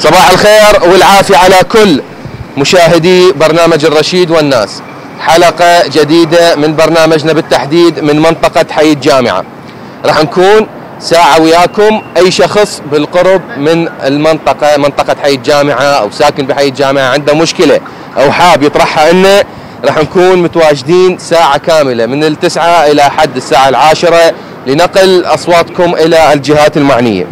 صباح الخير والعافية على كل مشاهدي برنامج الرشيد والناس. حلقة جديدة من برنامجنا بالتحديد من منطقة حي الجامعة. راح نكون ساعة وياكم أي شخص بالقرب من المنطقة، منطقة حي الجامعة أو ساكن بحي الجامعة عنده مشكلة أو حاب يطرحها لنا، راح نكون متواجدين ساعة كاملة من التسعة إلى حد الساعة 10 لنقل أصواتكم إلى الجهات المعنية.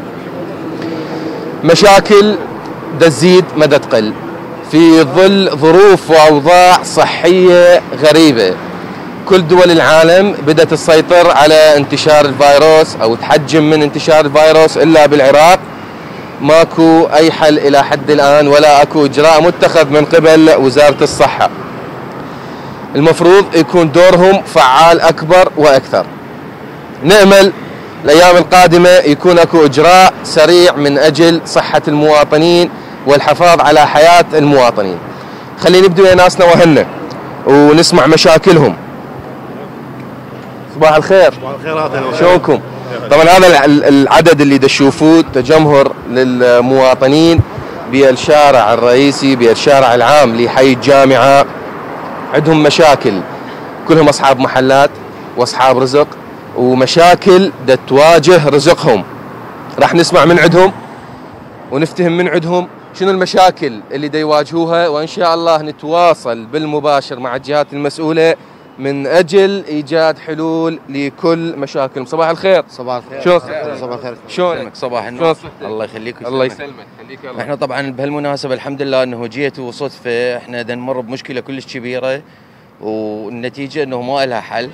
مشاكل تزيد ما تقل في ظل ظروف وأوضاع صحية غريبة. كل دول العالم بدأت تسيطر على انتشار الفيروس أو تحجم من انتشار الفيروس، إلا بالعراق ماكو أي حل إلى حد الآن، ولا أكو إجراء متخذ من قبل وزارة الصحة. المفروض يكون دورهم فعال أكبر وأكثر. نأمل الأيام القادمة يكون أكو إجراء سريع من أجل صحة المواطنين والحفاظ على حياة المواطنين. خلينا نبدأ يا ناسنا وهنا ونسمع مشاكلهم. صباح الخير. صباح الخير. شلونكم؟ طبعا هذا العدد اللي تشوفوه تجمهر للمواطنين بالشارع الرئيسي بالشارع العام لحي الجامعة. عندهم مشاكل، كلهم أصحاب محلات وأصحاب رزق، ومشاكل تواجه رزقهم. راح نسمع من عندهم ونفتهم من عندهم شنو المشاكل اللي يواجهوها، وإن شاء الله نتواصل بالمباشر مع الجهات المسؤولة من أجل إيجاد حلول لكل مشاكلهم. صباح الخير. صباح الخير. شلون؟ صباح الخير. شلونك؟ صباح النور. شلون؟ الله يخليك. الله يسلمك. خليك الله. احنا طبعا بهالمناسبة الحمد لله انه جيت وصدفة، احنا نمر بمشكلة كلش كبيرة والنتيجة انه ما لها حل.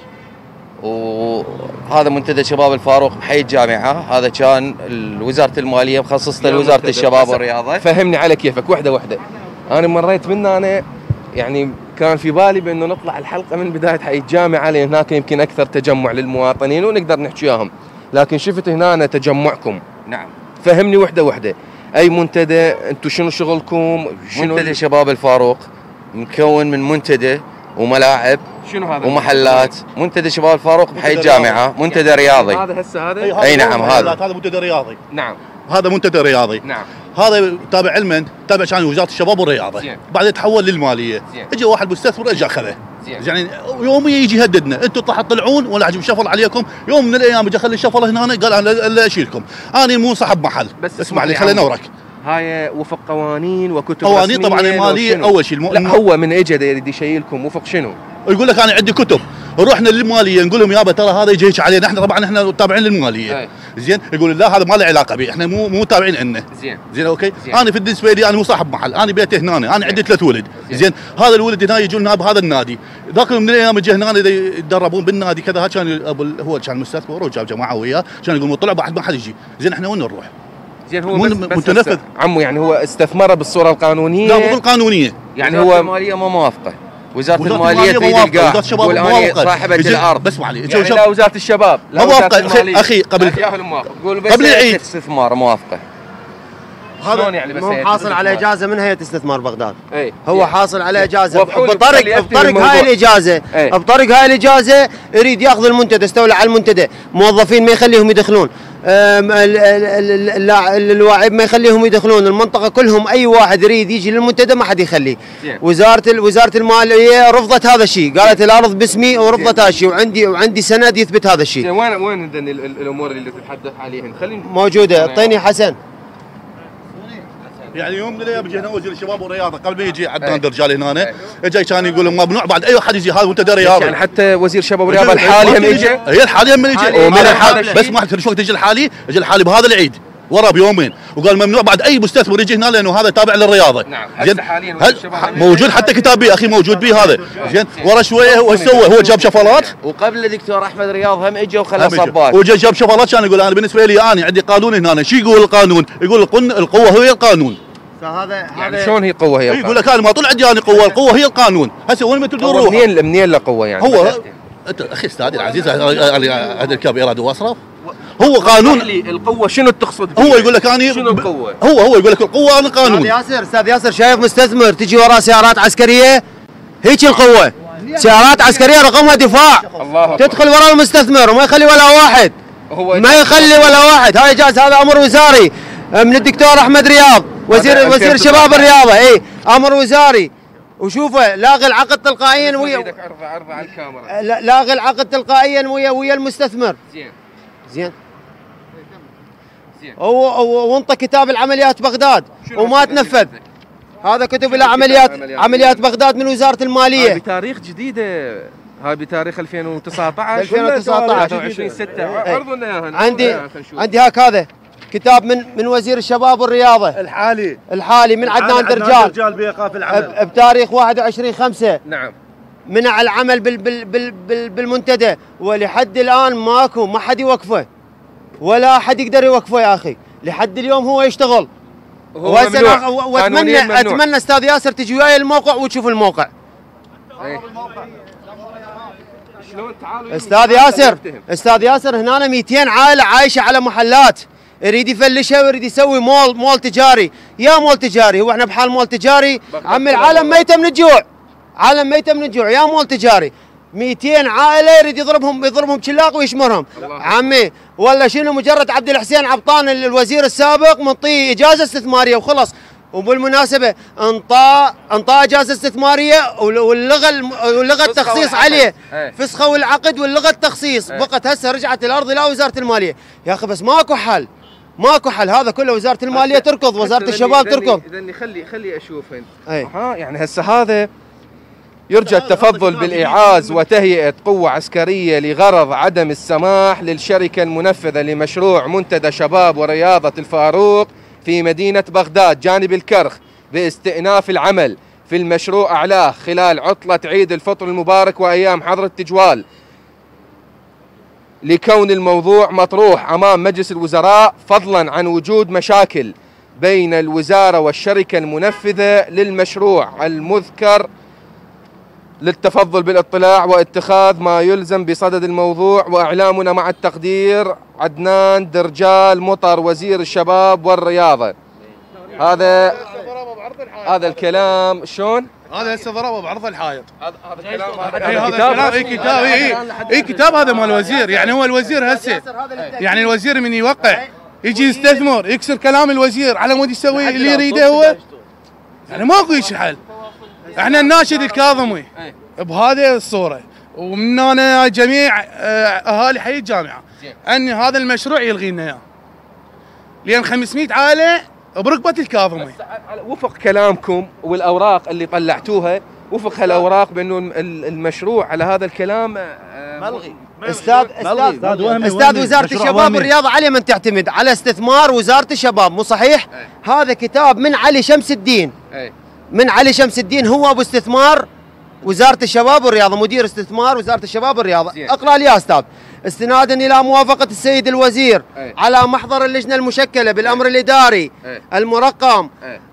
وهذا منتدى شباب الفاروق بحي الجامعة، هذا كان وزارة المالية مخصصته لوزارة الشباب والرياضة. فهمني على كيفك وحدة وحدة. أنا مريت منه، أنا يعني كان في بالي بأنه نطلع الحلقة من بداية حي الجامعة لأن هناك يمكن أكثر تجمع للمواطنين ونقدر نحكي وياهم، لكن شفت هنا تجمعكم. نعم. فهمني وحدة وحدة. أي منتدى؟ أنتم شنو شغلكم؟ منتدى شباب الفاروق مكون من منتدى وملاعب شنو هذا ومحلات. منتدى شباب الفاروق بحي الجامعة منتدى رياضي. هذا هسه هذا؟ اي نعم. هذا منتدى رياضي. نعم. هذا منتدى رياضي. نعم. هذا تابع علما تابع كان وزارة الشباب والرياضة. بعدين تحول للمالية. اجى واحد مستثمر اجى اخذه. يعني يوميا يجي يهددنا، انتم تطلعون ولا عجب شفل عليكم. يوم من الايام اجى خلي الشفل هنا قال انا لا اشيلكم، انا مو صاحب محل. بس اسمع لي خليني انورك. هاي وفق قوانين وكتب قوانين طبعا الماليه اول شيء. لا هو من اجى يريد يشيلكم وفق شنو؟ يقول لك انا عندي كتب. رحنا للماليه نقول لهم يابا ترى هذا يجي علينا، احنا طبعا احنا تابعين للماليه. زين. يقول لا هذا ما له علاقه به، احنا مو تابعين عنه. زين اوكي. انا في بالنسبه لي انا مو صاحب محل، انا بيتي هنا، انا عندي 3 ولد. زين. هذا الولد هنا يجون بهذا النادي، ذاك من الايام اجى هنا يتدربون بالنادي كذا. كان هو كان مستثمر وجاب جماعه وياه، كان يقولون طلعوا بعد ما حد يجي. زين احنا وين نروح؟ زين هو بس متنفذ عمو، يعني هو استثمره بالصوره القانونيه. لا مو القانونيه، يعني هو الماليه ما موافقه. وزارة المالية تريد القاع. وزارة الشباب موافقة. صاحبة الأرض. بس معلي. يعني لا وزارة الشباب لا موافقة أخي قبل العيد. استثمار موافقة. شلون يعني؟ بس هو حاصل على إجازة من هيئة استثمار بغداد. هو حاصل على إجازة بطريق هاي الإجازة. بطريق هاي الإجازة يريد ياخذ المنتدى، استولى على المنتدى، موظفين ما يخليهم يدخلون، اللاعب ما يخليهم يدخلون المنطقة كلهم. أي واحد يريد يجي للمنتدى ما حد يخليه. وزارة المالية رفضت هذا الشيء، قالت الأرض باسمي ورفضت هذا الشيء، وعندي سند يثبت هذا الشيء. وين الأمور اللي تتحدث عليها؟ موجودة. اعطيني حسن. يعني يوم من الايام جينا وزير الشباب والرياضه قبل ما يجي عدنان الرجال هنا، اجى كان يقول ممنوع بعد اي واحد يجي، هذا منتدى رياضي. يعني حتى وزير الشباب والرياضه الحالي هم اجى؟ هي الحالي هم اجى. بس ما شو وقت يجي الحالي؟ اجى الحالي بهذا العيد ورا بيومين وقال ممنوع بعد اي مستثمر يجي هنا لانه هذا تابع للرياضه. نعم. هسه حاليا موجود حتى كتابي اخي موجود به هذا. زين. ورا شويه هو سوى، هو جاب شفلات. وقبل الدكتور احمد رياض هم اجى وخلى صباك. وجا جاب شفلات. كان يقول انا بالنسبه لي انا عندي قانون هنا. شو يقول القانون؟ يقول القوه هي القانون. هذا يعني شلون هي قوه؟ هي يقول لك انا ما طلع عندي انا قوه، القوه هي القانون. هسه وين ما تدور روح؟ منين القوه يعني؟ هو اخي استاذي العزيز هذا الكاب ايراد واصرف. هو قانون. القوه شنو تقصد؟ هو يقول لك انا شنو القوه؟ هو يقول لك القوه انا قانون. استاذ ياسر شايف مستثمر تجي وراه سيارات عسكريه؟ هيك القوه. سيارات عسكريه رقمها دفاع. تدخل ورا المستثمر وما يخلي ولا واحد. ما يخلي ولا واحد. هاي جاز، هذا امر وزاري من الدكتور احمد رياض. وزير شباب الرياضه، اي امر وزاري، وشوفه لاغي العقد تلقائيا ويا عرض على الكاميرا، لاغي العقد تلقائيا ويا المستثمر. زين وانطى كتاب العمليات بغداد وما تنفذ. هذا كتب الى عمليات بغداد من وزاره الماليه. هاي بتاريخ جديده، هاي بتاريخ 2019 2019 6. عرضوا لنا اياها. عندي هذا كتاب من وزير الشباب والرياضه الحالي من عدنان درجال بايقاف العمل بتاريخ 21/5. نعم. منع العمل بالمنتدى، ولحد الان ما حد يوقفه ولا حد يقدر يوقفه يا اخي، لحد اليوم هو يشتغل. واتمنى استاذ ياسر تجي وياي الموقع وتشوف الموقع. شلون تعالوا استاذ ياسر هنا 200 عائله عايشه على محلات، يريد يفلشها ويريد يسوي مول تجاري. يا مول تجاري، هو احنا بحال مول تجاري؟ عمي العالم ميته من الجوع، يا مول تجاري. 200 عائله يريد يضربهم شلاق ويشمرهم. عمي ولا شنو؟ مجرد عبد الحسين عبطان الوزير السابق منطيه اجازه استثماريه وخلص. وبالمناسبه انطى اجازه استثماريه ولغى التخصيص عليه، فسخوا العقد واللغى التخصيص. بقت هسه رجعت الارض الى وزاره الماليه. يا اخي بس ماكو حل، هذا كله وزاره الماليه تركض، وزاره الشباب تركض. اذا خلي اشوف انت. يعني هسه هذا يرجى التفضل بالإعاز وتهيئة قوة عسكرية لغرض عدم السماح للشركة المنفذة لمشروع منتدى شباب ورياضة الفاروق في مدينة بغداد جانب الكرخ باستئناف العمل في المشروع أعلاه خلال عطلة عيد الفطر المبارك وأيام حظر التجوال، لكون الموضوع مطروح أمام مجلس الوزراء، فضلا عن وجود مشاكل بين الوزارة والشركة المنفذة للمشروع المذكر، للتفضل بالاطلاع واتخاذ ما يلزم بصدد الموضوع. وإعلامنا مع التقدير عدنان درجال مطر وزير الشباب والرياضة. هذا الكلام شلون؟ هذا هسه ضربه بعرض الحائط. هذا الكلام كتاب هذا مال الوزير. يعني هو الوزير هسه، يعني الوزير من يوقع يجي يستثمر يكسر كلام الوزير على مود يسوي اللي يريده هو. يعني ماكو حل. احنا نناشد الكاظمي بهذه الصوره، ومن انا جميع اهالي حي الجامعه ان هذا المشروع يلغي لنا اياه، لان 500 عائله برقبه الكاظمي. وفق كلامكم والاوراق اللي طلعتوها، وفق هالاوراق بانه المشروع على هذا الكلام ملغي. استاذ وزاره الشباب والرياضه على من تعتمد؟ على استثمار وزاره الشباب، مو صحيح؟ هذا كتاب من علي شمس الدين. هو ابو استثمار وزاره الشباب والرياضه، مدير استثمار وزاره الشباب والرياضه. اقرا لي يا استاذ. استنادا الى موافقه السيد الوزير على محضر اللجنه المشكله بالامر الاداري المرقم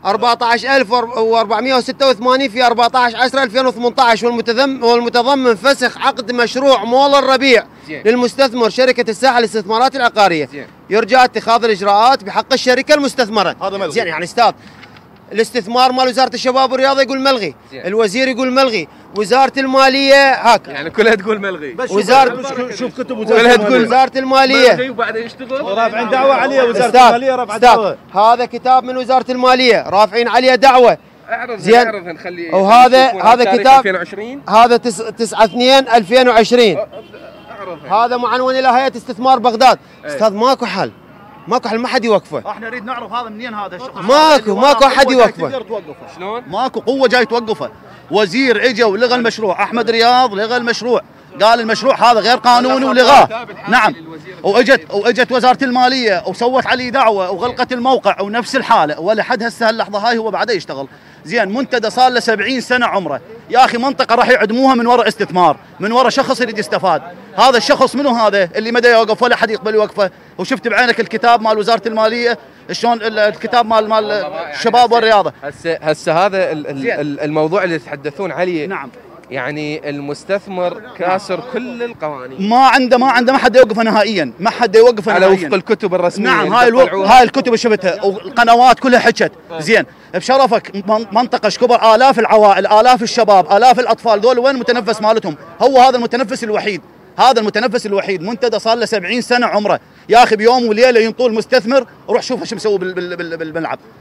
14486 في 14/10/2018 والمتضمن فسخ عقد مشروع مول الربيع للمستثمر شركه الساحه للاستثمارات العقاريه، يرجى اتخاذ الاجراءات بحق الشركه المستثمره. زين يعني استاذ، الاستثمار مال وزاره الشباب والرياضه يقول ملغي، الوزير يقول ملغي، وزاره الماليه هاك يعني كلها تقول ملغي. شوف كتب وزاره الماليه وبعدين يشتغل رافعين دعوه عليه. وزاره الماليه رفعت دعوه. هذا كتاب من وزاره الماليه رافعين عليه دعوه. اعرض نخلي. وهذا كتاب 2020 هذا 9/2/2020. هذا معنون الى هيئه استثمار بغداد. استاذ ماكو حل، ما حد يوقفه. احنا نريد نعرف هذا منين هذا الشخص. ماكو حد يوقفه. شلون؟ ماكو قوه جاي توقفه. وزير اجى ولغى المشروع، احمد رياض لغى المشروع، قال المشروع هذا غير قانوني ولغاه. نعم. واجت وزاره الماليه وسوت عليه دعوه وغلقت الموقع ونفس الحاله، ولا حد هسه هاللحظه هاي هو بعده يشتغل. زين منتدى صار له 70 سنه عمره، يا اخي منطقه راح يعدموها من وراء استثمار، من وراء شخص يريد يستفاد. هذا الشخص منو هذا اللي ما يوقف ولا حد يقبل يوقفه؟ وشفت بعينك الكتاب مال وزاره الماليه شلون الكتاب مال الشباب والرياضه. هسه هذا الموضوع اللي تتحدثون عليه. نعم. يعني المستثمر كاسر كل القوانين، ما عنده ما حد يوقفه نهائيا، ما حد يوقفه على نهائيا وفق الكتب الرسميه. نعم. هاي الكتب اللي شفتها والقنوات كلها حكت. زين بشرفك منطقه شكبر، الاف العوائل، الاف الشباب، الاف الاطفال، دول وين المتنفس مالتهم؟ هو هذا المتنفس الوحيد، منتدى صار له 70 سنه عمره. يا اخي بيوم وليله ينطول مستثمر، روح شوف ايش مسوي بالملعب.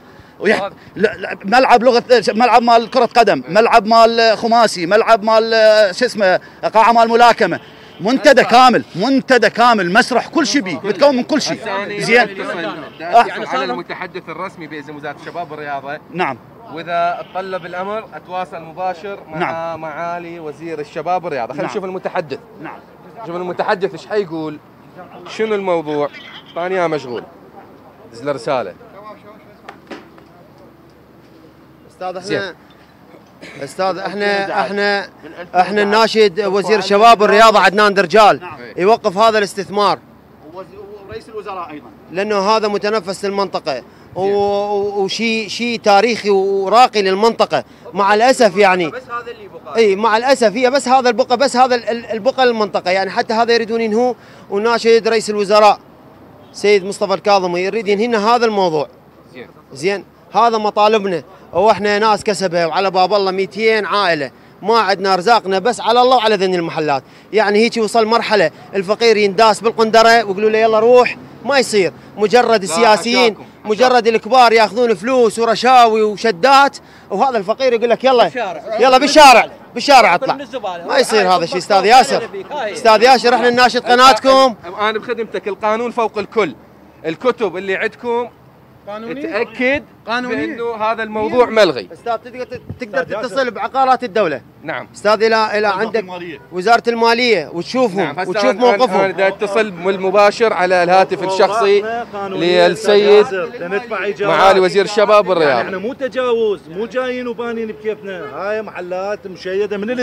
ملعب ملعب مال كرة قدم، ملعب مال خماسي، ملعب مال شو اسمه قاعة مال ملاكمة، منتدى كامل مسرح، كل شيء بيه، متكون من كل شيء. زين يعني على المتحدث الرسمي باسم وزارة الشباب والرياضة. نعم. واذا تطلب الامر اتواصل مباشر مع نعم. معالي وزير الشباب والرياضة. خلينا نشوف المتحدث. نعم. شوف المتحدث ايش حيقول، شنو الموضوع. ثانية مشغول. دز له رسالة. استاذ احنا الناشد وزير الشباب والرياضه عدنان درجال يوقف هذا الاستثمار، ورئيس الوزراء ايضا، لانه هذا متنفس للمنطقه وشيء تاريخي وراقي للمنطقه. مع الاسف يعني بس هذا اللي بقى، اي مع الاسف هي بس هذا البقى، بس هذا البقى للمنطقه يعني. حتى هذا يريدون ينهوه، وناشد رئيس الوزراء سيد مصطفى الكاظمي يريد ينهي هذا الموضوع. زين هذا مطالبنا، واحنا ناس كسبه وعلى باب الله 200 عائله، ما عندنا رزاقنا بس على الله وعلى ذني المحلات. يعني هيك وصل مرحله الفقير ينداس بالقندره ويقولوا له يلا روح، ما يصير. مجرد السياسيين مجرد الكبار ياخذون فلوس ورشاوي وشدات، وهذا الفقير يقول لك يلا بالشارع اطلع. ما يصير هذا الشيء. استاذ ياسر احنا نناشد قناتكم. انا بخدمتك. القانون فوق الكل. الكتب اللي عندكم تأكد بأنه هذا الموضوع ملغي. استاذ تقدر تتصل بعقارات الدولة. نعم استاذ الى عندك وزارة المالية وتشوفهم. نعم. وتشوف موقفهم. انا اتصل بالمباشر على الهاتف الشخصي للسيد معالي وزير الشباب والرياضة. احنا مو تجاوز، مو جايين وبانين بكيفنا. هاي محلات مشيدة من ال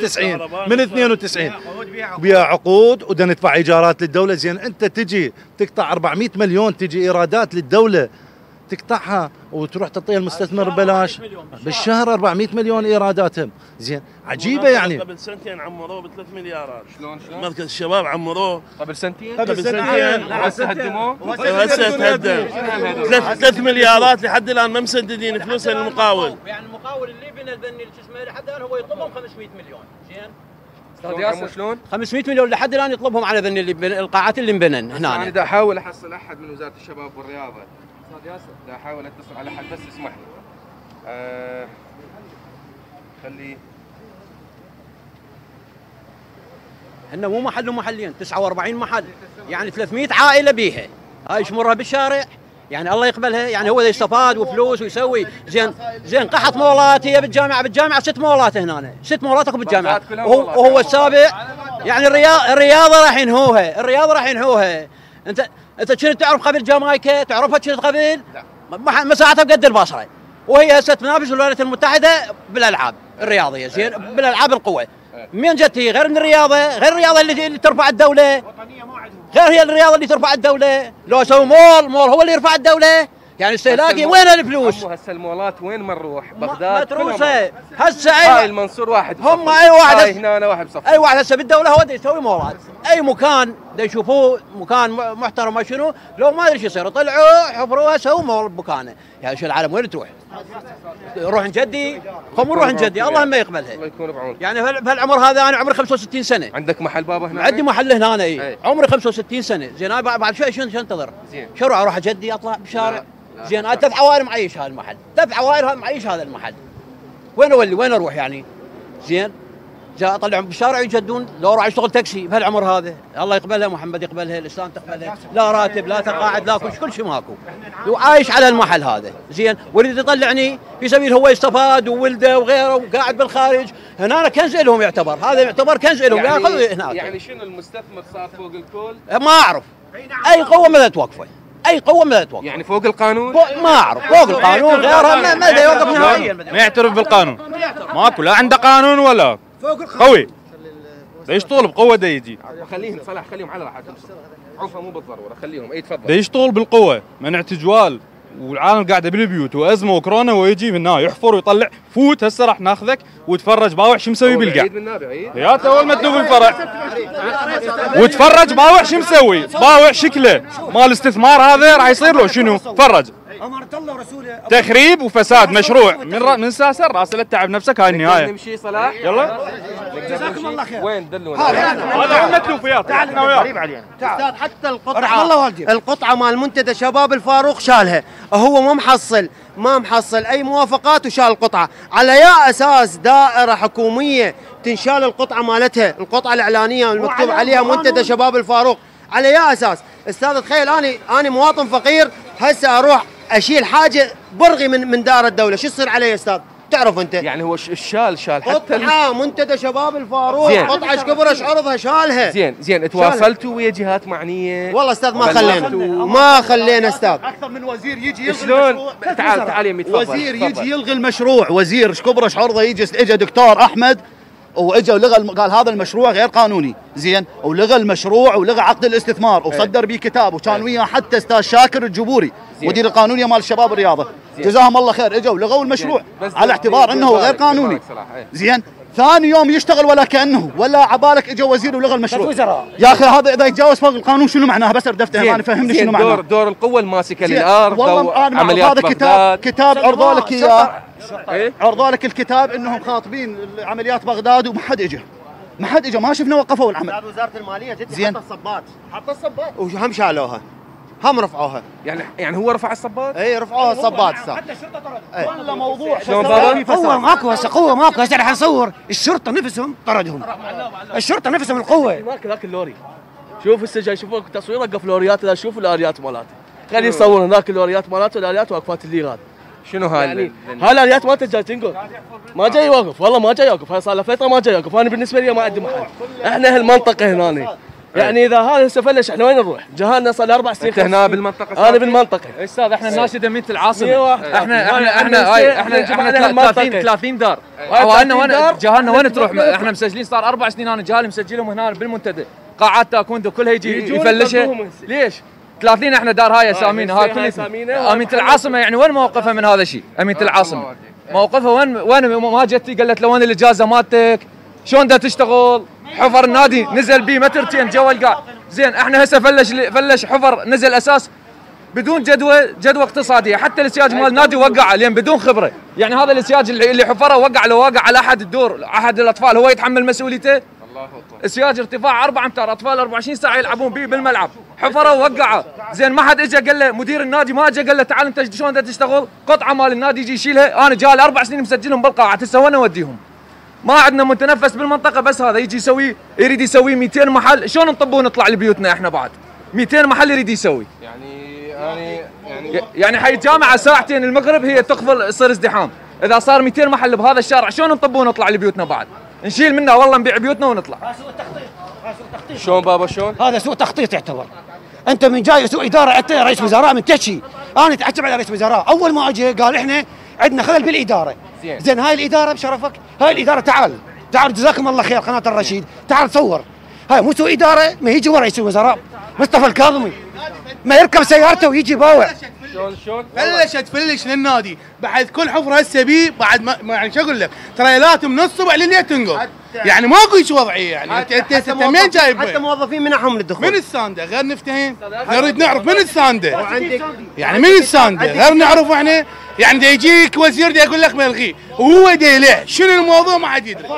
92 بيها عقود ودا ندفع ايجارات للدولة. زين انت تجي تقطع 400 مليون تجي ايرادات للدولة تقطعها وتروح تعطيها المستثمر ببلاش بالشهر. 400 مليون ايراداتهم. زين عجيبه يعني. قبل سنتين عمروه ب 3 مليارات. شلون مركز الشباب عمروه قبل سنتين هسه هدموه. هسه تهدم 3 مليارات لحد الان ما مسددين فلوسها للمقاول. يعني المقاول اللي بنى البني شو اسمه لحد الان هو يطلبهم 500 مليون. زين شلون 500 مليون لحد الان يطلبهم على ذني اللي القاعات اللي انبنن هنا. انا دا احاول احصل احد من وزاره الشباب والرياضه. استاذ ياسر دا احاول اتصل على احد بس اسمح لي. خلي احنا مو محل ومحلين، 49 محل، يعني 300 عائله بيها. هاي ايش مرها بالشارع؟ يعني الله يقبلها. يعني هو يستفاد وفلوس ويسوي. زين قحط مولات هي بالجامعه 6 مولات هنا، 6 مولات اكو بالجامعه وهو السابع. يعني الرياضه راح ينهوها. انت كنت تعرف قبل جامايكا؟ تعرفها كنت قبل؟ لا. مساحتها بقد البصره، وهي هسه تنافس الولايات المتحده بالالعاب الرياضيه. زين بالالعاب القوى. من جت هي غير من الرياضه اللي ترفع الدوله، غير هي الرياضه اللي ترفع الدوله. لو سووا مول هو اللي يرفع الدوله. يعني استهلاكي وين الفلوس؟ هسه المولات وين ما نروح؟ بغداد متروسه. هسه هاي المنصور واحد هم اي واحد هنا واحد بصف. اي واحد هسه بالدوله هو دا يسوي مولات. اي مكان دا يشوفوه مكان محترم ما شنو، لو ما ادري شو يصير طلعوا حفروها سووا مول بمكانه. يعني شو العالم وين تروح؟ روح نجدي نروح نجدي الله ما يقبلها. الله يكون بعونك. يعني بهالعمر هذا انا عمري 65 سنه. عندك محل بابا هنا؟ عندي محل هنا. اي عمري 65 سنه. زين انا بعد شوي شو انتظر؟ زين شو اروح اجدي اطلع بالشارع؟ زين انا 3 عوائل معيش هذا المحل، 3 عوائل معيش هذا المحل. وين اولي؟ وين اروح يعني؟ زين جاء اطلعهم بالشارع يجدون. لو اروح اشتغل تاكسي بهالعمر هذا الله يقبلها، محمد يقبلها، الاسلام تقبلها، لا راتب لا تقاعد لا كل شيء ماكو، وعايش على المحل هذا. زين ويريد يطلعني في سبيل هو يستفاد وولده وغيره وقاعد بالخارج. هنا أنا كنز لهم يعتبر، هذا يعتبر كنز لهم. يعني هناك يعني شنو المستثمر صار فوق الكل؟ ما اعرف اي قوه ماذا توقفه، اي قوه ماذا توقف. يعني فوق القانون؟ ما اعرف فوق القانون غيرها ما يوقف نهائيا. ما يعترف بالقانون، ماكو لا عنده قانون ولا قوي. يشتغل بقوه دا يجي. خليهم صلاح خليهم على راحتهم، عوفه مو بالضروره خليهم. اي تفضل. دا يشتغل بالقوه، منع تجوال والعالم قاعده بالبيوت وازمه وكورونا، ويجي من هنا يحفر ويطلع. فوت هسه راح ناخذك وتفرج باوع شو مسوي بالقاع. يا اول ما تدوب الفرع وتفرج باوع شو مسوي، باوع شكله مال استثمار هذا راح يصير له شنو. فرج امانه الله ورسوله تخريب وفساد مشروع من ساسه راس التعب نفسك. هاي النهايه. نمشي صلاح يلا جزاكم الله خير. وين دلونا؟ هذا هم متلوفيات. تعال قريب علينا. استاذ حتى رحم الله والديك. القطعه مال منتدى شباب الفاروق شالها، هو ما محصل اي موافقات وشال القطعه. على يا اساس دائره حكوميه تنشال القطعه مالتها، القطعه الاعلانيه المكتوب عليها منتدى شباب الفاروق، على يا اساس؟ استاذ تخيل اني مواطن فقير هسه اروح اشيل حاجه برغي من دار الدوله، شو يصير علي يا استاذ؟ تعرف انت يعني هو شال حتى قطعه منتدى شباب الفاروق، قطعه ايش كبر ايش عرضها شالها. زين تواصلتوا ويا جهات معنيه؟ والله استاذ ما خلينا استاذ. اكثر من وزير يجي يلغي شلون؟ تعال يمي تفضل. وزير يجي يلغي المشروع، وزير ايش كبر ايش عرضه، اجى دكتور احمد واجى ولغى قال هذا المشروع غير قانوني، زين، ولغى المشروع ولغى عقد الاستثمار وصدر به كتاب، وكان وياه حتى استاذ شاكر الجبوري مدير القانونيه مال الشباب الرياضه، جزاهم الله خير، اجوا ولغوا المشروع على اعتبار انه غير قانوني، زين. ثاني يوم يشتغل ولا كانه، ولا عبالك اجى وزير ولغى المشروع. يا اخي هذا اذا يتجاوز فوق القانون شنو معناها؟ بس ردفته انا فهمني شنو معناها. دور القوه الماسكه للارض. والله انا هذا كتاب عرضوا لك اياه، عرضوا لك الكتاب انهم خاطبين عمليات بغداد وما حد اجى، ما شفنا وقفوا العمل. وزاره الماليه جت زين. حط الصبات وهم شالوها، هم رفعوها. يعني هو رفع الصبات؟ اي رفعوها الصبات استاذ. حتى الشرطه طردهم. ولا موضوع شلون بابا؟ قوه ماكو هسه، قوه ماكو هسه. راح نصور الشرطه نفسهم طردهم، الشرطه نفسهم القوه. ماك ذاك اللوري، شوف هسه جاي شوفوا تصوير وقف لوريات، لا شوفوا الاريات مالاته، خليه يصور هناك اللوريات مالاته والاريات واقفات الليغات. شنو هاي؟ يعني هاي الاريات مالته جاي تنقل، ما جاي يوقف، والله ما جاي يوقف، هاي صار له فتره ما جاي يوقف. انا بالنسبه لي ما عندي محل، احنا هالمنطقه هنا يعني اذا هذا هسه فلش احنا وين نروح؟ جهالنا صار له 4 سنين. انت هنا بالمنطقه؟ انا بالمنطقه استاذ. احنا ناشده مدينه العاصمه، احنا 30 دار. جهالنا وين تروح؟ احنا مسجلين صار 4 سنين، انا جهالي مسجلهم هنا بالمنتدى، قاعات تاكوندو كلها يجي يفلشها. ليش؟ 30 احنا دار هاي اسامينا، هاي كلها امينه العاصمه. يعني وين موقفها من هذا الشيء؟ امينه العاصمه موقفها وين ما جتي قالت له وين الاجازه مالتك؟ شلون دا تشتغل؟ حفر النادي نزل بيه مترتين جوا القاع، زين. احنا هسه فلش حفر نزل اساس بدون جدوى اقتصاديه، حتى السياج مال النادي وقعه لين بدون خبره. يعني هذا السياج اللي حفره وقع، لو وقع على احد الدور احد الاطفال هو يتحمل مسؤوليته؟ الله اكبر. السياج ارتفاع 4 امتار، اطفال 24 ساعه يلعبون به بالملعب، حفره ووقعه، زين. ما حد اجى قال له، مدير النادي ما اجى قال له تعال انت شلون بدك تشتغل؟ قطعه مال النادي يجي يشيلها. انا جاي 4 سنين مسجلهم بالقاعه، هسه وين اوديهم؟ ما عندنا متنفس بالمنطقه، بس هذا يجي يريد يسوي 200 محل. شلون نطبون نطلع لبيوتنا احنا بعد؟ 200 محل يريد يسوي. يعني حي الجامعه ساعتين المغرب هي تقفل، يصير ازدحام. اذا صار 200 محل بهذا الشارع شلون نطبون نطلع لبيوتنا بعد؟ نشيل منها والله نبيع بيوتنا ونطلع. هذا سوء تخطيط. شلون بابا شلون؟ هذا سوء تخطيط يعتبر. انت من جاي سوء اداره، انت رئيس وزراء من تشي. انا اتعجب على رئيس وزراء، اول ما اجى قال احنا عندنا خلل بالاداره. زين هاي الاداره بشرفك، هاي الاداره تعال جزاكم الله خير قناه الرشيد، تعال صور. هاي مو سوء اداره، ما يجي ورئيس الوزراء مصطفى الكاظمي ما يركب سيارته ويجي يباوع. شلون فلش للنادي بعد كل حفره هسه بيه، بعد ما يعني شو اقول لك، تريلات من الصبح لليل تنقل، يعني ماكو شيء وضعيه. يعني انت منين جايب؟ حتى موظفين منعهم للدخول. من السانده غير نفتهم، نريد نعرف من السانده، يعني من السانده غير نعرف احنا. يعني دا يجيك وزير دا يقول لك ملغي وهو دا يلح، شنو الموضوع ما حد يدري.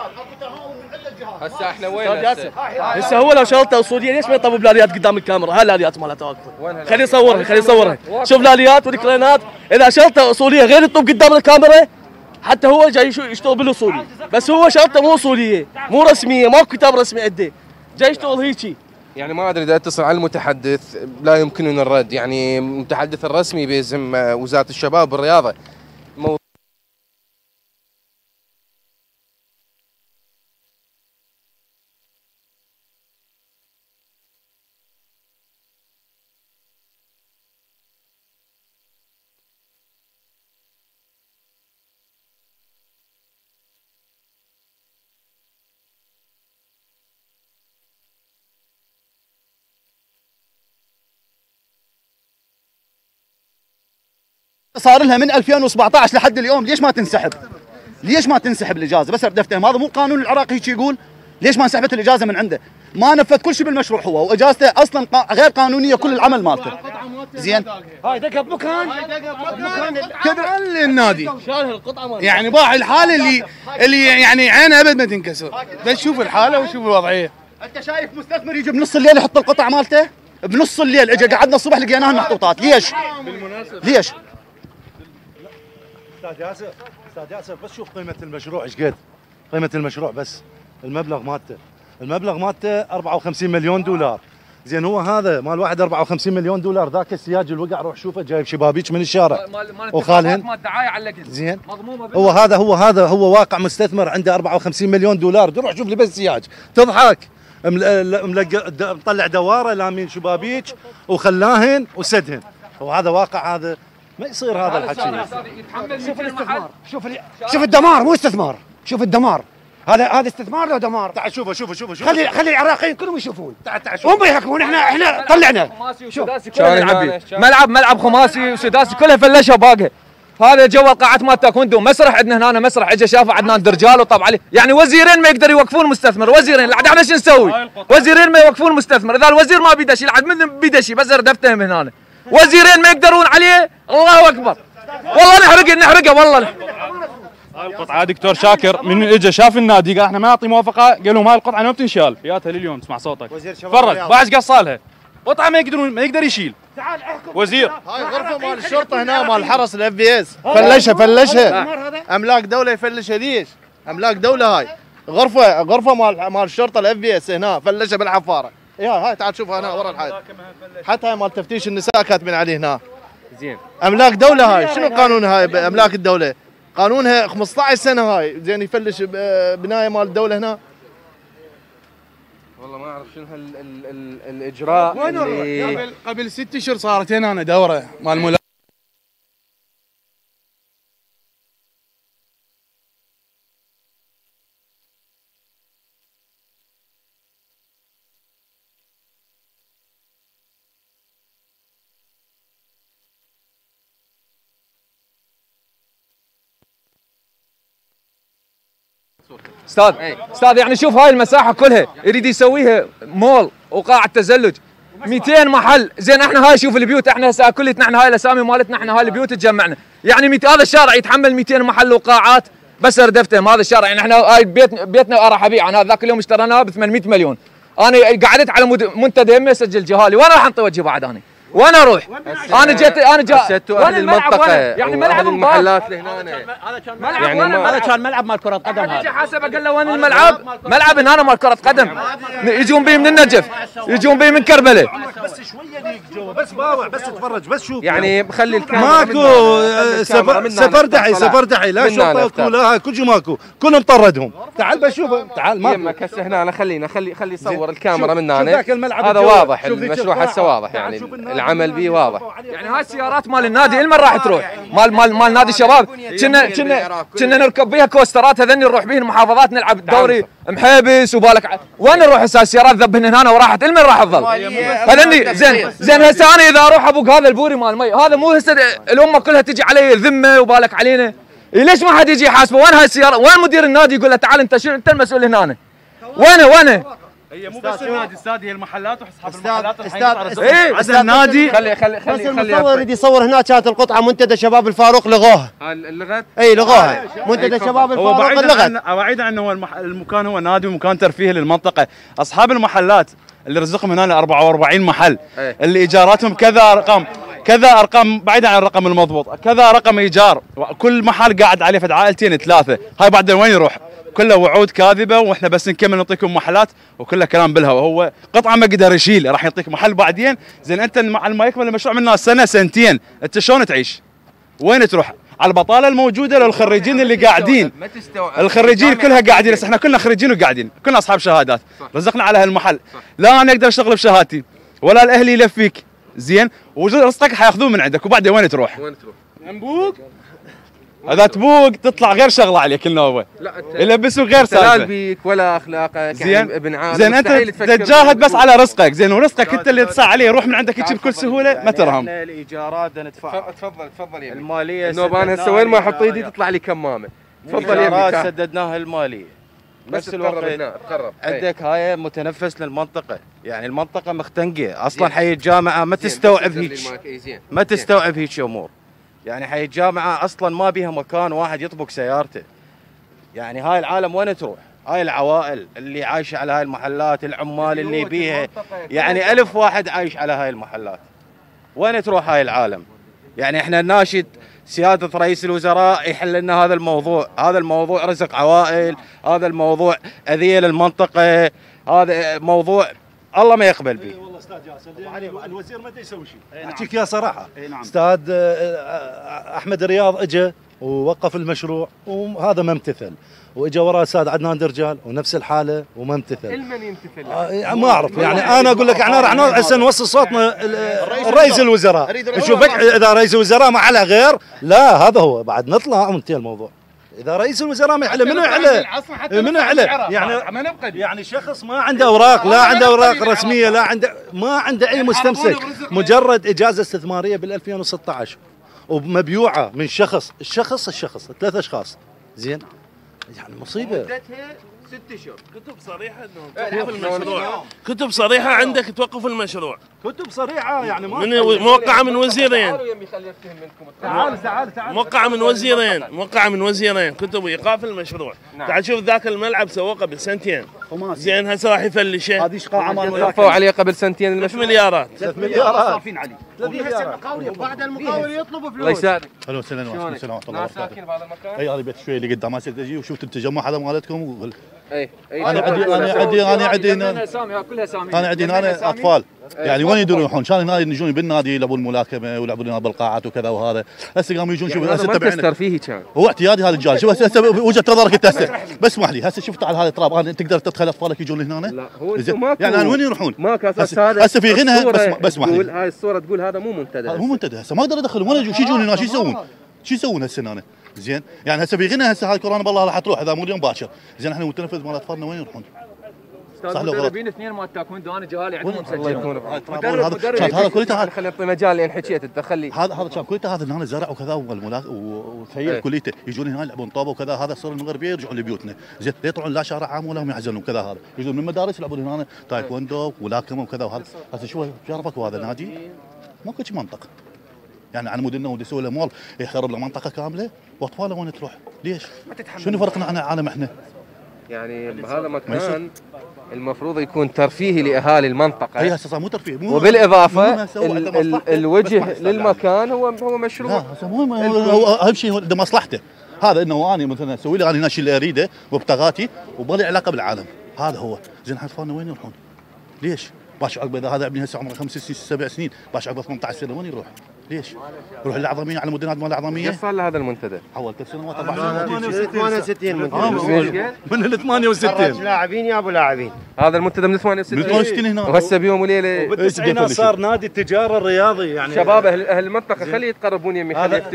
هسه احنا وين هسه هو لو شغلته اصوليه ليش ما يطبب الاليات قدام الكاميرا؟ هاي الاليات مالته واقفه، خليه يصورها شوف الاليات والكرينات. اذا شغلته اصوليه غير يطب قدام الكاميرا، حتى هو جاي يشتغل بالاصولي، بس هو شغلته مو اصوليه مو رسميه، ماكو كتاب رسمي عنده، جاي يشتغل هيجي. يعني ما ادري اذا اتصل على المتحدث لا يمكننا الرد، يعني المتحدث الرسمي باسم وزاره الشباب والرياضه. صار لها من 2017 لحد اليوم، ليش ما تنسحب؟ ليش ما تنسحب الاجازه؟ بس ردفتهم هذا مو القانون العراقي هيك يقول؟ ليش ما انسحبت الاجازه من عنده؟ ما نفذ كل شيء بالمشروع هو، واجازته اصلا غير قانونيه كل العمل مالته. زين هاي دقه بمكان كذا النادي يعني باع الحاله اللي يعني عينه ابد ما تنكسر. بس شوف الحاله وشوف الوضعيه. انت شايف مستثمر يجي بنص الليل يحط القطع مالته؟ بنص الليل اجى قعدنا الصبح لقيناها محطوطات. ليش؟ ليش؟ استاذ ياسر بس شوف قيمه المشروع ايش قد؟ قيمه المشروع بس المبلغ مالته 54 مليون دولار. زين هو هذا مال واحد 54 مليون دولار. ذاك السياج الوقع روح شوفه جايب شبابيك من الشارع وخالهن زين. هو واقع مستثمر عنده 54 مليون دولار. روح شوف لي بس سياج تضحك. مطلع دواره لامين شبابيك وخلاهن وسدهن. وهذا واقع. هذا ما يصير هذا الحكي. شوف الاستثمار. شوف الدمار مو استثمار. شوف الدمار. هذا استثمار لو دمار. تعال شوفه خلي العراقيين كلهم يشوفون. تعال شوف هم يحكمون. احنا طلعنا. شوف ملعب خماسي وسداسي كلها فلشها باقها. هذا جوا قاعة ما تاكوندو مسرح عندنا هنا مسرح اجى شافه عدنان درجال وطب عليه. يعني وزيرين ما يقدر يوقفون مستثمر. وزيرين احنا شو نسوي؟ وزيرين ما يوقفون مستثمر. اذا الوزير ما بيده شيء العاد من بيده شيء بس ردفته من هنا. وزيرين ما يقدرون عليه. الله اكبر. والله نحرقه والله. هاي القطعه دكتور شاكر من اجى شاف النادي قال احنا ما نعطي موافقه. قال لهم هاي القطعه ما بتنشال. فياتها لليوم اسمع صوتك. فرج باعش قصالها. قطعه ما يقدر يشيل. وزير هاي غرفه مال الشرطه هنا مال الحرس الاف بي اس فلشها املاك دوله يفلشها. ليش؟ املاك دوله. هاي غرفه مال الشرطه الاف بي اس هنا فلشها بالحفاره. هاي تعال شوفها هنا ورا الحائط. حتى هاي مال تفتيش النساء كاتبين عليه هنا. زين املاك دوله. هاي شنو قانون هاي باملاك الدوله؟ قانونها 15 سنه. هاي زين يفلش بنايه مال الدوله هنا. والله ما اعرف شنو الاجراء اللي قبل 6 اشهر صارت هنا دوره مال استاذ يعني شوف هاي المساحه كلها يريد يسويها مول وقاعه تزلج 200 محل. زين احنا هاي شوف البيوت احنا هسه كلتنا احنا هاي الاسامي مالتنا احنا هاي البيوت تجمعنا. يعني هذا الشارع يتحمل 200 محل وقاعات بس ردفته. هذا الشارع يعني احنا هاي بيتنا راح ابيع. انا ذاك اليوم اشتريناه ب 800 مليون. انا قعدت على منتدى يمي اسجل جهالي. وين راح انطي وجهي بعد انا؟ وين اروح؟ انا جيت اهل المنطقه يعني ملعب المحلات اللي هنا يعني هذا كان ملعب مال كره قدم. هذا حاسبه قال له وين الملعب؟ ملعب هنا مال كره قدم. يجون به من النجف يجون به من كربلاء. بس شويه ليك جوا بس باوع بس تفرج بس شوف يعني خلي الكاميرا ماكو سفر دحي لا شرطه لا كل شيء ماكو كلهم طردهم. تعال بس شوف تعال ما يمك هسه هنا خلي يصور الكاميرا من هنا. هذا واضح المشروع هسه واضح يعني العمل به واضح. يعني هاي السيارات مال النادي المن راح تروح؟ مال نادي الشباب كنا نركب بيها كوسترات هذني نروح بيهن المحافظات نلعب الدوري محيبس وبالك وين نروح هسه السيارات ذبهن هنا وراحت المن راح تظل؟ هذني زين هسه انا اذا اروح ابوق هذا البوري مال المي هذا مو هسه الامه كلها تجي علي ذمه وبالك علينا. ليش ما حد يجي يحاسبه؟ وين هاي السياره؟ وين مدير النادي يقول له تعال انت شنو انت المسؤول هنا؟ وينه؟ هي مو بس النادي استاذ هي المحلات واصحاب المحلات استاذ النادي خلي المصور يريد يصور هناك كانت القطعه منتدى شباب الفاروق لغوها. اللغت؟ اي لغوها منتدى شباب الفاروق لغت. بعيدا عن هو المكان هو نادي ومكان ترفيهي للمنطقه. اصحاب المحلات اللي رزقهم هنا 44 محل اللي ايجاراتهم كذا ارقام بعيدا عن الرقم المضبوط كذا رقم ايجار. كل محل قاعد عليه فد عائلتين 3. هاي بعدين وين يروح؟ كلها وعود كاذبه واحنا بس نكمل نعطيكم محلات وكلها كلام بالهواء. هو قطعه ما قدر يشيل راح يعطيك محل بعدين. زين انت ما يكمل المشروع منه سنه سنتين انت شلون تعيش؟ وين تروح؟ على البطاله الموجوده للخريجين اللي قاعدين. الخريجين كلها قاعدين. احنا كلنا خريجين وقاعدين كلنا اصحاب شهادات رزقنا على هالمحل. لا انا اقدر اشتغل بشهادتي ولا الاهلي يلفيك. زين ورزقك حياخذوه من عندك وبعدين وين تروح؟ نبوق اذا تبوق تطلع غير شغله عليك النوبه. لا يلبسوا غير سالفه. لا بيك ولا اخلاقك زين يعني ابن عالم. زين انت تتجاهد بس على رزقك. زين ورزقك انت اللي تسعى عليه يروح من عندك يجي بكل سهوله ما ترهم. الايجارات ندفع. تفضل يعني الماليه النوبان هسه وين ما احط ايدي تطلع لي كمامه. تفضل يا سددناها الماليه بس الوقت عندك هاي متنفس للمنطقه، يعني المنطقه مختنقه اصلا. حي الجامعه ما تستوعب هيك، ما تستوعب هيك امور. يعني حي الجامعه اصلا ما بيها مكان واحد يطبق سيارته. يعني هاي العالم وين تروح؟ هاي العوائل اللي عايشه على هاي المحلات، العمال اللي بيها، يعني 1000 واحد عايش على هاي المحلات. وين تروح هاي العالم؟ يعني احنا ناشد سيادة رئيس الوزراء يحل لنا هذا الموضوع. هذا الموضوع رزق عوائل، هذا الموضوع أذية للمنطقة، هذا موضوع الله ما يقبل به. والله استاذ ياسر الوزير ما يسوي شيء، احكيك يا صراحه. استاذ احمد رياض اجى ووقف المشروع وهذا ما امتثل، واجى وراه استاذ عدنان درجال ونفس الحاله وما امتثل. المن يمتثل؟ ما اعرف، يعني انا اقول لك احنا راح هسه نوصل صوتنا رئيس الوزراء. نشوفك اذا رئيس الوزراء ما على غير، لا هذا هو بعد نطلع وانتهي الموضوع. اذا رئيس الوزراء ما يحل منو يحل؟ منو يحل؟ يعني شخص ما عنده اوراق، لا عنده اوراق رسميه، لا عنده، ما عنده اي مستمسك، مجرد اجازه استثماريه بال 2016 ومبيوعه من شخص، الشخص 3 اشخاص. زين يعني مصيبه. مدتها 6 اشهر. كتب صريحه انه توقف المشروع. كتب صريحه عندك توقف المشروع. كتب صريحه يعني موقعه من وزيرين. تعال موقعه من وزيرين كتب ايقاف المشروع. تعال شوف ذاك الملعب سووه قبل سنتين. زين هسه راح يفلشه. هذه قاعه مال وقفوا عليه قبل سنتين 3 مليارات. 3 مليارات صافين عليه. بعد المقاول يطلب فلوس. الله يسعدك. اهلا وسهلا ورحمه الله وبركاته. ساكن بهذا المكان؟ اي هذا بيت شوي اللي قدام هسه تجي وشفت التجمع هذا مالتكم. انا عندي انا اطفال يعني وين يدورون يروحون؟ كانوا هنا يجون بالنادي يلعبون الملاكمه ويلعبون هنا بالقاعات وكذا وهذا. هسه قاموا يجون شوف هسه تبعين فيه كان هو اعتيادي هذا الرجال. شوف هسه وجهه نظرك انت هسه بس اسمح لي هسه شفت على هذا التراب انا تقدر تدخل اطفالك يجون هنا؟ لا هو يعني أنا وين يروحون؟ ماكو اساس هذا هسه في غنى بس اسمح لي هاي الصوره تقول هذا مو منتدى. مو منتدى هسه ما اقدر ادخلهم وين شو يجون هنا شو يسوون؟ شو يسوون هسه هنا؟ زين يعني هسه في غنى هسه هاي كورونا بالله راح تروح هذا مو اليوم باكر. زين احنا متنفذ مال اطفالنا وين يروحون؟ استاذ مدربين 2 مال تاكويندو انا جوالي عندهم مسجلين. هذا كليته خلينا نعطي مجال لان حكيت تدخلي. هذا كان كليته هذا هنا زرع وكذا وتخيل كليته يجون هنا يلعبون طابه وكذا. هذا صار المغربيه يرجعون لبيوتنا. زين يطلعون لا شارع عام ولا هم يعزلون كذا. هذا يجون من المدارس يلعبون هنا تايكوندو ولاكمه وكذا. وهذا هسه شو شرفك وهذا نادي ماكو شي منطق. يعني على مود انه ودي يسوي له مول يخرب له منطقه كامله واطفاله وين تروح؟ ليش؟ شنو فرقنا عن العالم احنا؟ يعني بهذا مكان المفروض يكون ترفيهي لاهالي المنطقه. اي هسه مو ترفيه وبالاضافه الوجه للمكان هو مشروع. لا هسه هو اهم شيء هو مصلحته. هذا انه انا مثلا اسوي لي انا هنا شيء اللي اريده وبطاقاتي وما لي علاقه بالعالم. هذا هو. زين اطفالنا وين يروحون؟ ليش؟ باش عقب اذا هذا ابني هسه عمره 5 سنين 7 سنين باش عقب 18 سنه وين يروح؟ ليش؟ يروح العظميه على مدن مال العظميه؟ صار له هذا المنتدى؟ حول 3 سنوات 4 سنوات 68 منتدى من ال 68 لاعبين يا ابو لاعبين. هذا المنتدى من 68 هنا وهسه بيوم وليله بالتسعينات صار نادي التجاره الرياضي. يعني شباب اهل المنطقه خليه يتقربون يمي.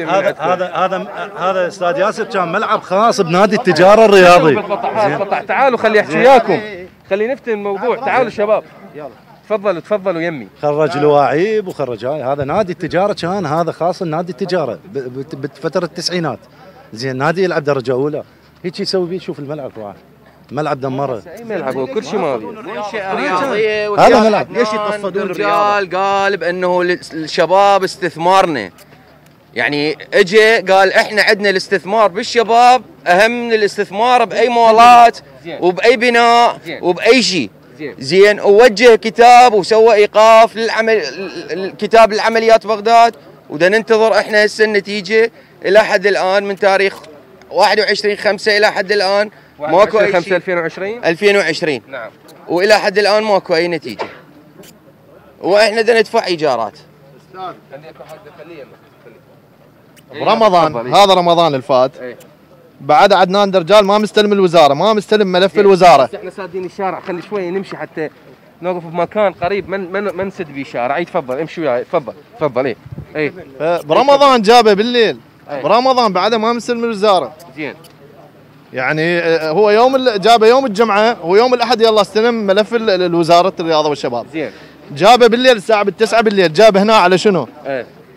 هذا استاذ ياسر كان ملعب خاص بنادي التجاره الرياضي. تعالوا خلي احكي وياكم خلي نفتن الموضوع. تعالوا شباب يلا تفضلوا يمي. خرج لواعيب وخرج هذا نادي التجاره كان هذا خاص نادي التجاره بفتره التسعينات. زين نادي يلعب درجه اولى هيك يسوي بيه. شوف الملعب راح ملعب دمره. اي ملعب وكل شيء ماضي. منشأة رياضيه هذا ملعب. ليش يتصدون الرياضه؟ قال بانه الشباب استثمارنا. يعني اجى قال احنا عندنا الاستثمار بالشباب اهم من الاستثمار باي مولات وباي بناء وباي شيء. زين ووجه كتاب وسوى ايقاف كتاب العمليات بغداد. ودا ننتظر احنا هسه النتيجه الى حد الان من تاريخ 21/5 الى حد الان ماكو اي شيء. 2020 نعم. والى حد الان ماكو اي نتيجه واحنا بدنا ندفع ايجارات. استاذ برمضان هذا رمضان الفات بعد عدنان درجال ما مستلم الوزاره ما مستلم ملف الوزاره. احنا سادين الشارع خلي شوي نمشي حتى نوقف بمكان قريب من نسد بيه شارع. اي تفضل امشي وياي تفضل اي برمضان جابه بالليل. برمضان بعده ما مستلم الوزاره. زين يعني هو جابه يوم الجمعه ويوم الاحد يلا استلم ملف الوزاره الرياضه والشباب. زين جابه بالليل الساعه 9 بالليل. جابه هنا على شنو؟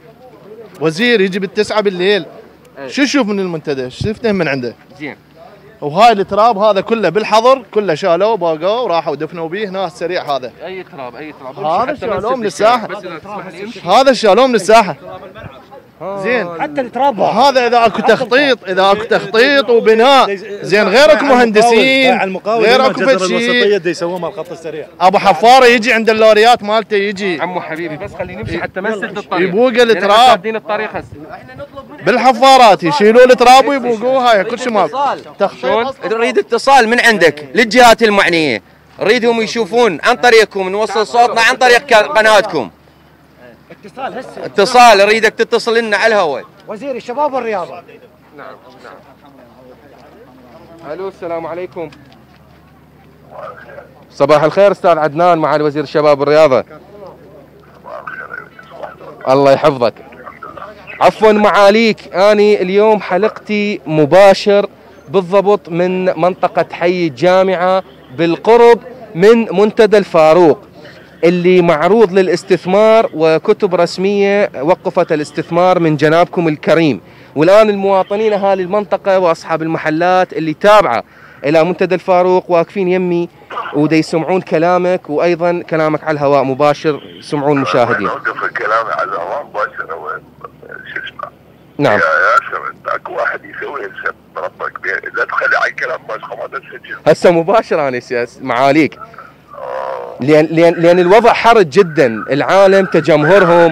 وزير يجي 9 بالليل. شو يشوف من المنتدى؟ شو يفتهم من عنده؟ زين وهاي التراب هذا كله بالحظر كله شالوه باقوه وراحوا دفنوا به هنا السريع هذا. اي تراب اي تراب؟ هذا شالوه من الساحه. هذا شالوه من الساحه. زين حتى التراب هذا اذا اكو تخطيط وبناء زين غير اكو مهندسين غير اكو الوسطيه يسوون مال الخط السريع. ابو حفاره يجي عند اللوريات مالته يجي عمو حبيبي بس خلينا نمشي حتى ما نسد الطريق يبوق التراب الطريق هسه بالحفارات يشيلوا التراب ويبوقوها كل شيء مال تخطيط. نريد اتصال من عندك للجهات المعنيه، نريدهم يشوفون عن طريقكم نوصل صوتنا عن طريق قناتكم. اتصال هسه اتصال اريدك تتصل لنا على الهواء. وزير الشباب والرياضه. نعم. الو السلام عليكم. صباح الخير استاذ عدنان مع الوزير الشباب والرياضه. الله يحفظك. عفوا معاليك، اني اليوم حلقتي مباشر بالضبط من منطقه حي الجامعه بالقرب من منتدى الفاروق اللي معروض للاستثمار، وكتب رسمية وقفت الاستثمار من جنابكم الكريم. والآن المواطنين أهالي المنطقة وأصحاب المحلات اللي تابعة إلى منتدى الفاروق واقفين يمي ودي يسمعون كلامك، وأيضا كلامك على الهواء مباشر يسمعون المشاهدين. وقف كلامي على الهواء مباشر هو شو اسمه؟ نعم. يا ياسر انت اكو واحد يسوي هسه بربك لا تخلي على الكلام مباشر ما تسجل. هسه مباشر أنا معاليك. لأن الوضع حرج جدا، العالم تجمهرهم.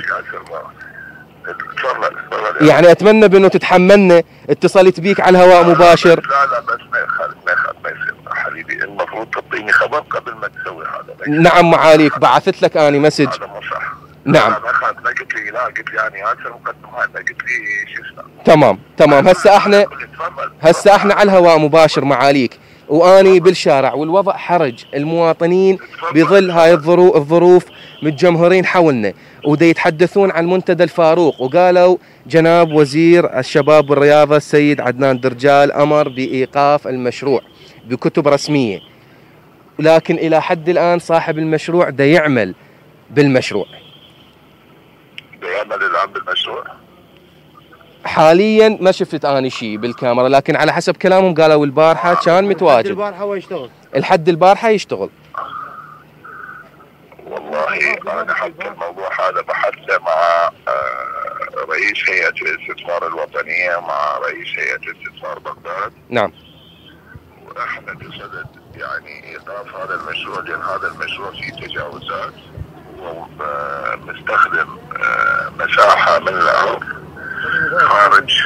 يعني أتمنى بأنه تتحملنا، اتصلت بيك على الهواء مباشر. لا بس ما يخالف ما يصير حبيبي، المفروض تعطيني خبر قبل ما تسوي هذا. نعم معاليك، بعثت لك أنا مسج. هذا مو صح. نعم. ما قلت لي لا، قلت لي أنا ياسر مقدم هذا، قلت لي شو اسمه. تمام. هسه احنا على الهواء مباشر معاليك، واني بالشارع والوضع حرج، المواطنين بظل هاي الظروف متجمهرين حولنا ودي يتحدثون عن منتدى الفاروق، وقالوا جناب وزير الشباب والرياضة السيد عدنان درجال أمر بإيقاف المشروع بكتب رسمية، لكن إلى حد الآن صاحب المشروع دا يعمل بالمشروع. يعمل الآن بالمشروع؟ حاليا ما شفت اني شيء بالكاميرا، لكن على حسب كلامهم قالوا البارحه كان متواجد. البارحه ويشتغل. الحد البارحه يشتغل. والله انا حتى الموضوع هذا بحثته مع رئيس هيئه الاستثمار الوطنيه، مع رئيس هيئه الاستثمار بغداد. نعم. واحنا بصدد يعني ايقاف هذا المشروع، لان هذا المشروع فيه تجاوزات ومستخدم مساحه من الارض خارج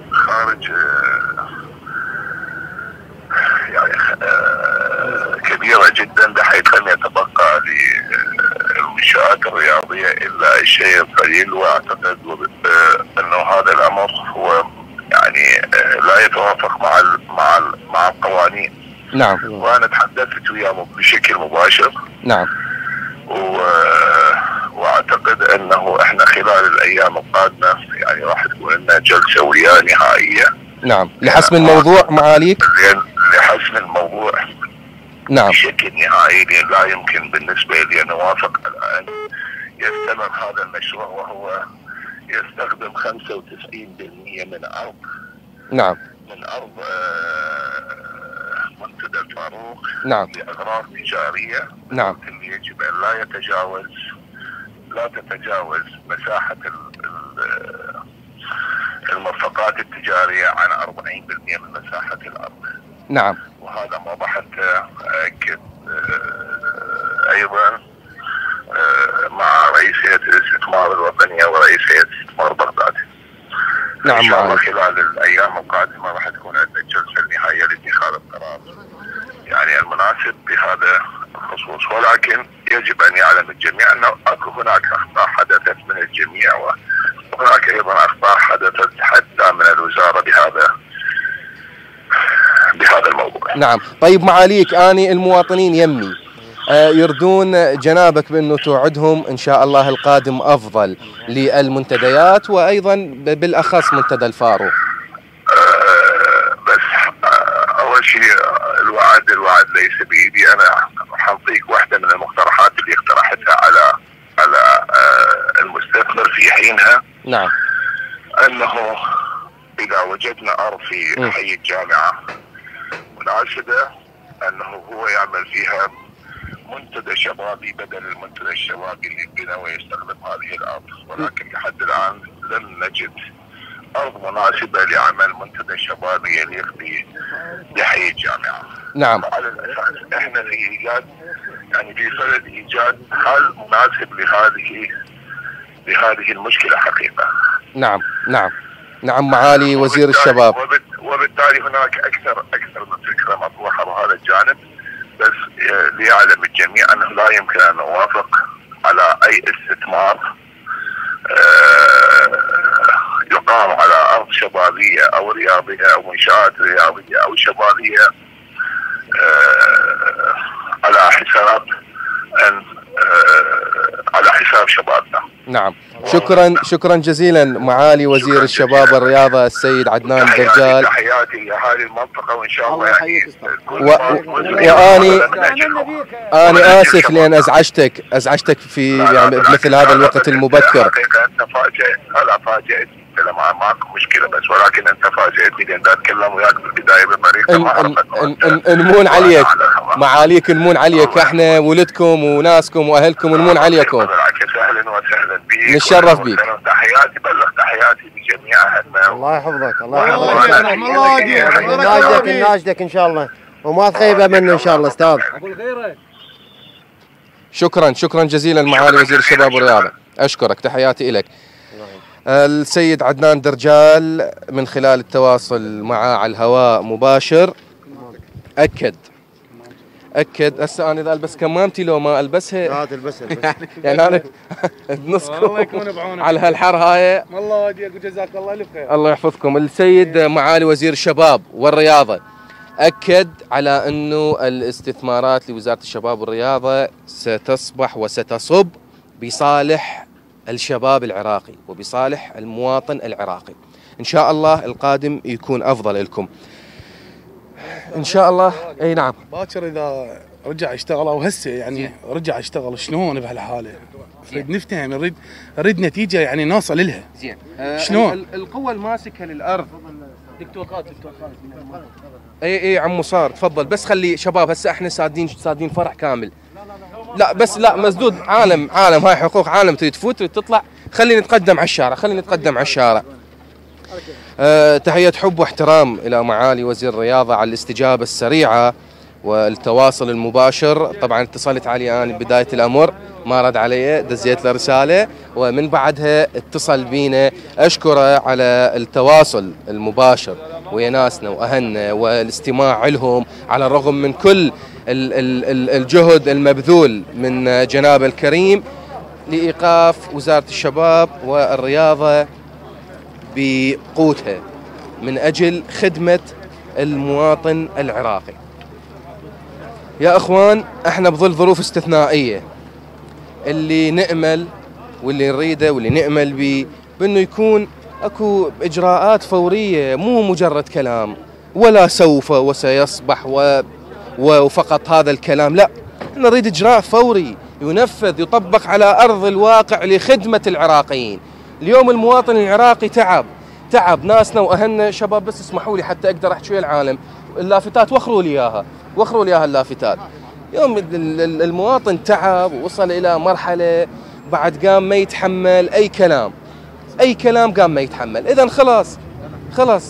يعني كبيرة جدا، بحيث لم يتبقى للمنشآت الرياضية إلا الشيء القليل. وأعتقد أنه هذا الأمر هو يعني لا يتوافق مع القوانين. نعم. وأنا تحدثت وياه بشكل مباشر. نعم. واعتقد انه احنا خلال الايام القادمه يعني راح تكون لنا جلسه وياه نهائيه. نعم. لحسم الموضوع معاليك؟ لحسم الموضوع. نعم. بشكل نهائي، لان لا يمكن بالنسبه لي ان اوافق الان يستمر هذا المشروع وهو يستخدم 95% من ارض. نعم. من ارض منتدى الفاروق. نعم. لاغراض تجاريه. نعم. اللي يجب ان لا تتجاوز مساحه المرفقات التجاريه عن 40% من مساحه الارض. نعم. وهذا ما بحثته اكد ايضا مع رئيس هيئه الاستثمار الوطنيه ورئيس هيئه الاستثمار بغداد. نعم. ان شاء الله خلال الايام القادمه راح تكون عندنا الجلسه النهائيه لاتخاذ القرار يعني المناسب بهذا الخصوص. ولكن يجب ان يعلم الجميع انه اكو هناك اخطاء حدثت من الجميع، وهناك ايضا اخطاء حدثت حتى من الوزاره بهذا الموضوع. نعم. طيب معاليك، اني المواطنين يمي يردون جنابك بانه توعدهم ان شاء الله القادم افضل للمنتديات، وايضا بالاخص منتدى الفاروق. بس اول شيء الوعد ليس بايدي انا. حنطيك واحده من المقترحات اللي اقترحتها على المستثمر في حينها. نعم. انه اذا وجدنا ارض في حي الجامعه مناسبة انه هو يعمل فيها منتدى شبابي بدل المنتدى الشبابي اللي بنى ويستخدم هذه الارض، ولكن لحد الان لم نجد ارض مناسبة لعمل منتدى شبابي يليق بحي الجامعة. نعم. على الاساس احنا في ايجاد يعني في صدد ايجاد حل مناسب لهذه المشكلة حقيقة. نعم نعم نعم معالي وزير الشباب. وبالتالي هناك اكثر من فكرة مطروحة بهذا الجانب، بس ليعلم الجميع انه لا يمكن ان نوافق على اي استثمار يقام على ارض شبابية او رياضية او منشآت رياضية او شبابية على حساب على حساب شبابنا. نعم، شكرا جزيلا معالي وزير الشباب والرياضة السيد عدنان درجال. تحياتي لاهالي المنطقة وان شاء الله يعني واني اسف لان ازعجتك في يعني مثل هذا الوقت المبكر. انت فاجأتني معكم مشكلة بس، ولكن انت فاجأتني لان اتكلم وياك بالبداية بطريقة ما عرفت نمون عليك معاليك، نمون عليك، احنا ولدكم وناسكم واهلكم ونمون عليكم. اهلا وسهلا بك، نتشرف بك. تحياتي، بلغ تحياتي لجميع اهلنا. الله يحفظك، الله يحفظك، ناجدك ان شاء الله وما تخيب املنا ان شاء الله استاذ. شكرا جزيلا معالي وزير الشباب والرياضة، اشكرك، تحياتي لك. السيد عدنان درجال من خلال التواصل معه على الهواء مباشر اكد هسه انا اذا البس كمامتي لو ما البسها لا تلبسها يعني انا نصكم الله يكون بعونك على هالحر هاي. والله وديك وجزاك الله الف خير. الله يحفظكم. السيد معالي وزير الشباب والرياضة اكد على انه الاستثمارات لوزارة الشباب والرياضة ستصبح وستصب بصالح الشباب العراقي وبصالح المواطن العراقي. ان شاء الله القادم يكون افضل لكم ان شاء الله. اي نعم، باكر اذا رجع يشتغل او هسه يعني رجع يشتغل شلون بهالحاله؟ نريد نفتهم، نريد نتيجه يعني نوصل لها. زين شلون؟ القوة الماسكة للارض. دكتور خالد اي عمو صار تفضل، بس خلي شباب هسه احنا سادين فرح كامل. لا بس لا مسدود، عالم هاي حقوق عالم، تريد تفوت تريد تطلع، خلينا نتقدم على الشارع. تحية حب واحترام إلى معالي وزير الرياضة على الاستجابة السريعة والتواصل المباشر. طبعا اتصلت علي أنا بداية الأمر ما رد علي، دزيت له رسالة ومن بعدها اتصل بينا. أشكره على التواصل المباشر ويا ناسنا وأهلنا والاستماع لهم على الرغم من كل الجهد المبذول من جناب الكريم لإيقاف وزارة الشباب والرياضة بقوتها من أجل خدمة المواطن العراقي. يا أخوان، احنا بظل ظروف استثنائية، اللي نأمل واللي نريده واللي نأمل به بأنه يكون اكو إجراءات فورية، مو مجرد كلام ولا سوف وسيصبح وفقط هذا الكلام، لا، نريد إجراء فوري ينفذ يطبق على أرض الواقع لخدمة العراقيين. اليوم المواطن العراقي تعب ناسنا وأهلنا. شباب بس اسمحوا لي حتى أقدر أحكي ويا العالم، اللافتات وخروا لي إياها اللافتات. يوم المواطن تعب ووصل إلى مرحلة بعد قام ما يتحمل أي كلام قام ما يتحمل. إذن خلاص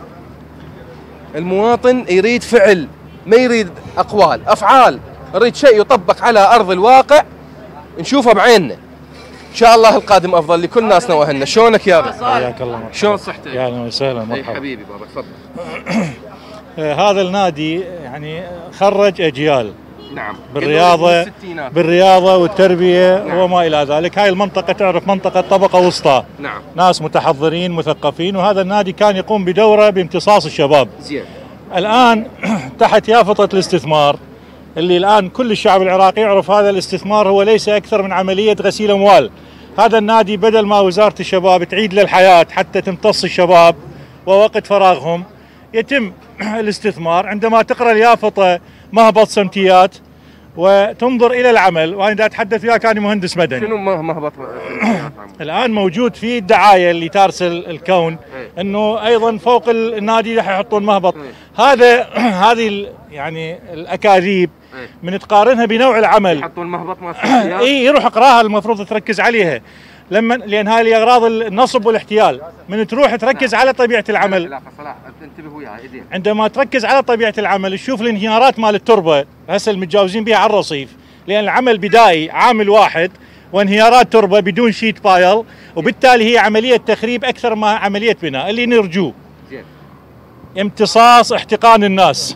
المواطن يريد فعل، ما يريد أقوال، أفعال، يريد شيء يطبق على أرض الواقع نشوفه بعيننا. إن شاء الله القادم أفضل لكل ناسنا وأهلنا. شلونك يا أبا؟ حياك الله. شلون صحتك؟ يا أهلا وسهلا، مرحبا. أي حبيبي بابا تفضل. هذا النادي يعني خرج أجيال. نعم. بالرياضة والتربية. نعم. وما إلى ذلك. هاي المنطقة تعرف منطقة طبقة وسطى. نعم. ناس متحضرين مثقفين، وهذا النادي كان يقوم بدوره بامتصاص الشباب. زين. الآن تحت يافطة الاستثمار اللي الآن كل الشعب العراقي يعرف هذا الاستثمار هو ليس أكثر من عملية غسيل أموال. هذا النادي بدل ما وزارة الشباب تعيد للحياة حتى تمتص الشباب ووقت فراغهم، يتم الاستثمار. عندما تقرأ اليافطة مهبط سمتيات وتنظر الى العمل. وانا دا اتحدث وياك انا مهندس مدني. شنو مهبط؟ الان موجود في الدعايه اللي ترسل الكون انه ايضا فوق النادي راح يحطون مهبط. هذه يعني الاكاذيب من تقارنها بنوع العمل. يحطون مهبط ما اي روح اقراها، المفروض تركز عليها لان هاي لاغراض النصب والاحتيال. من تروح تركز على طبيعه العمل. لا صلاح انتبه وياي. عندما تركز على طبيعه العمل تشوف الانهيارات مال التربه هسه المتجاوزين بها على الرصيف، لان العمل بدائي عامل واحد وانهيارات تربه بدون شيت بايل، وبالتالي هي عمليه تخريب اكثر ما عمليه بناء. اللي نرجوه امتصاص احتقان الناس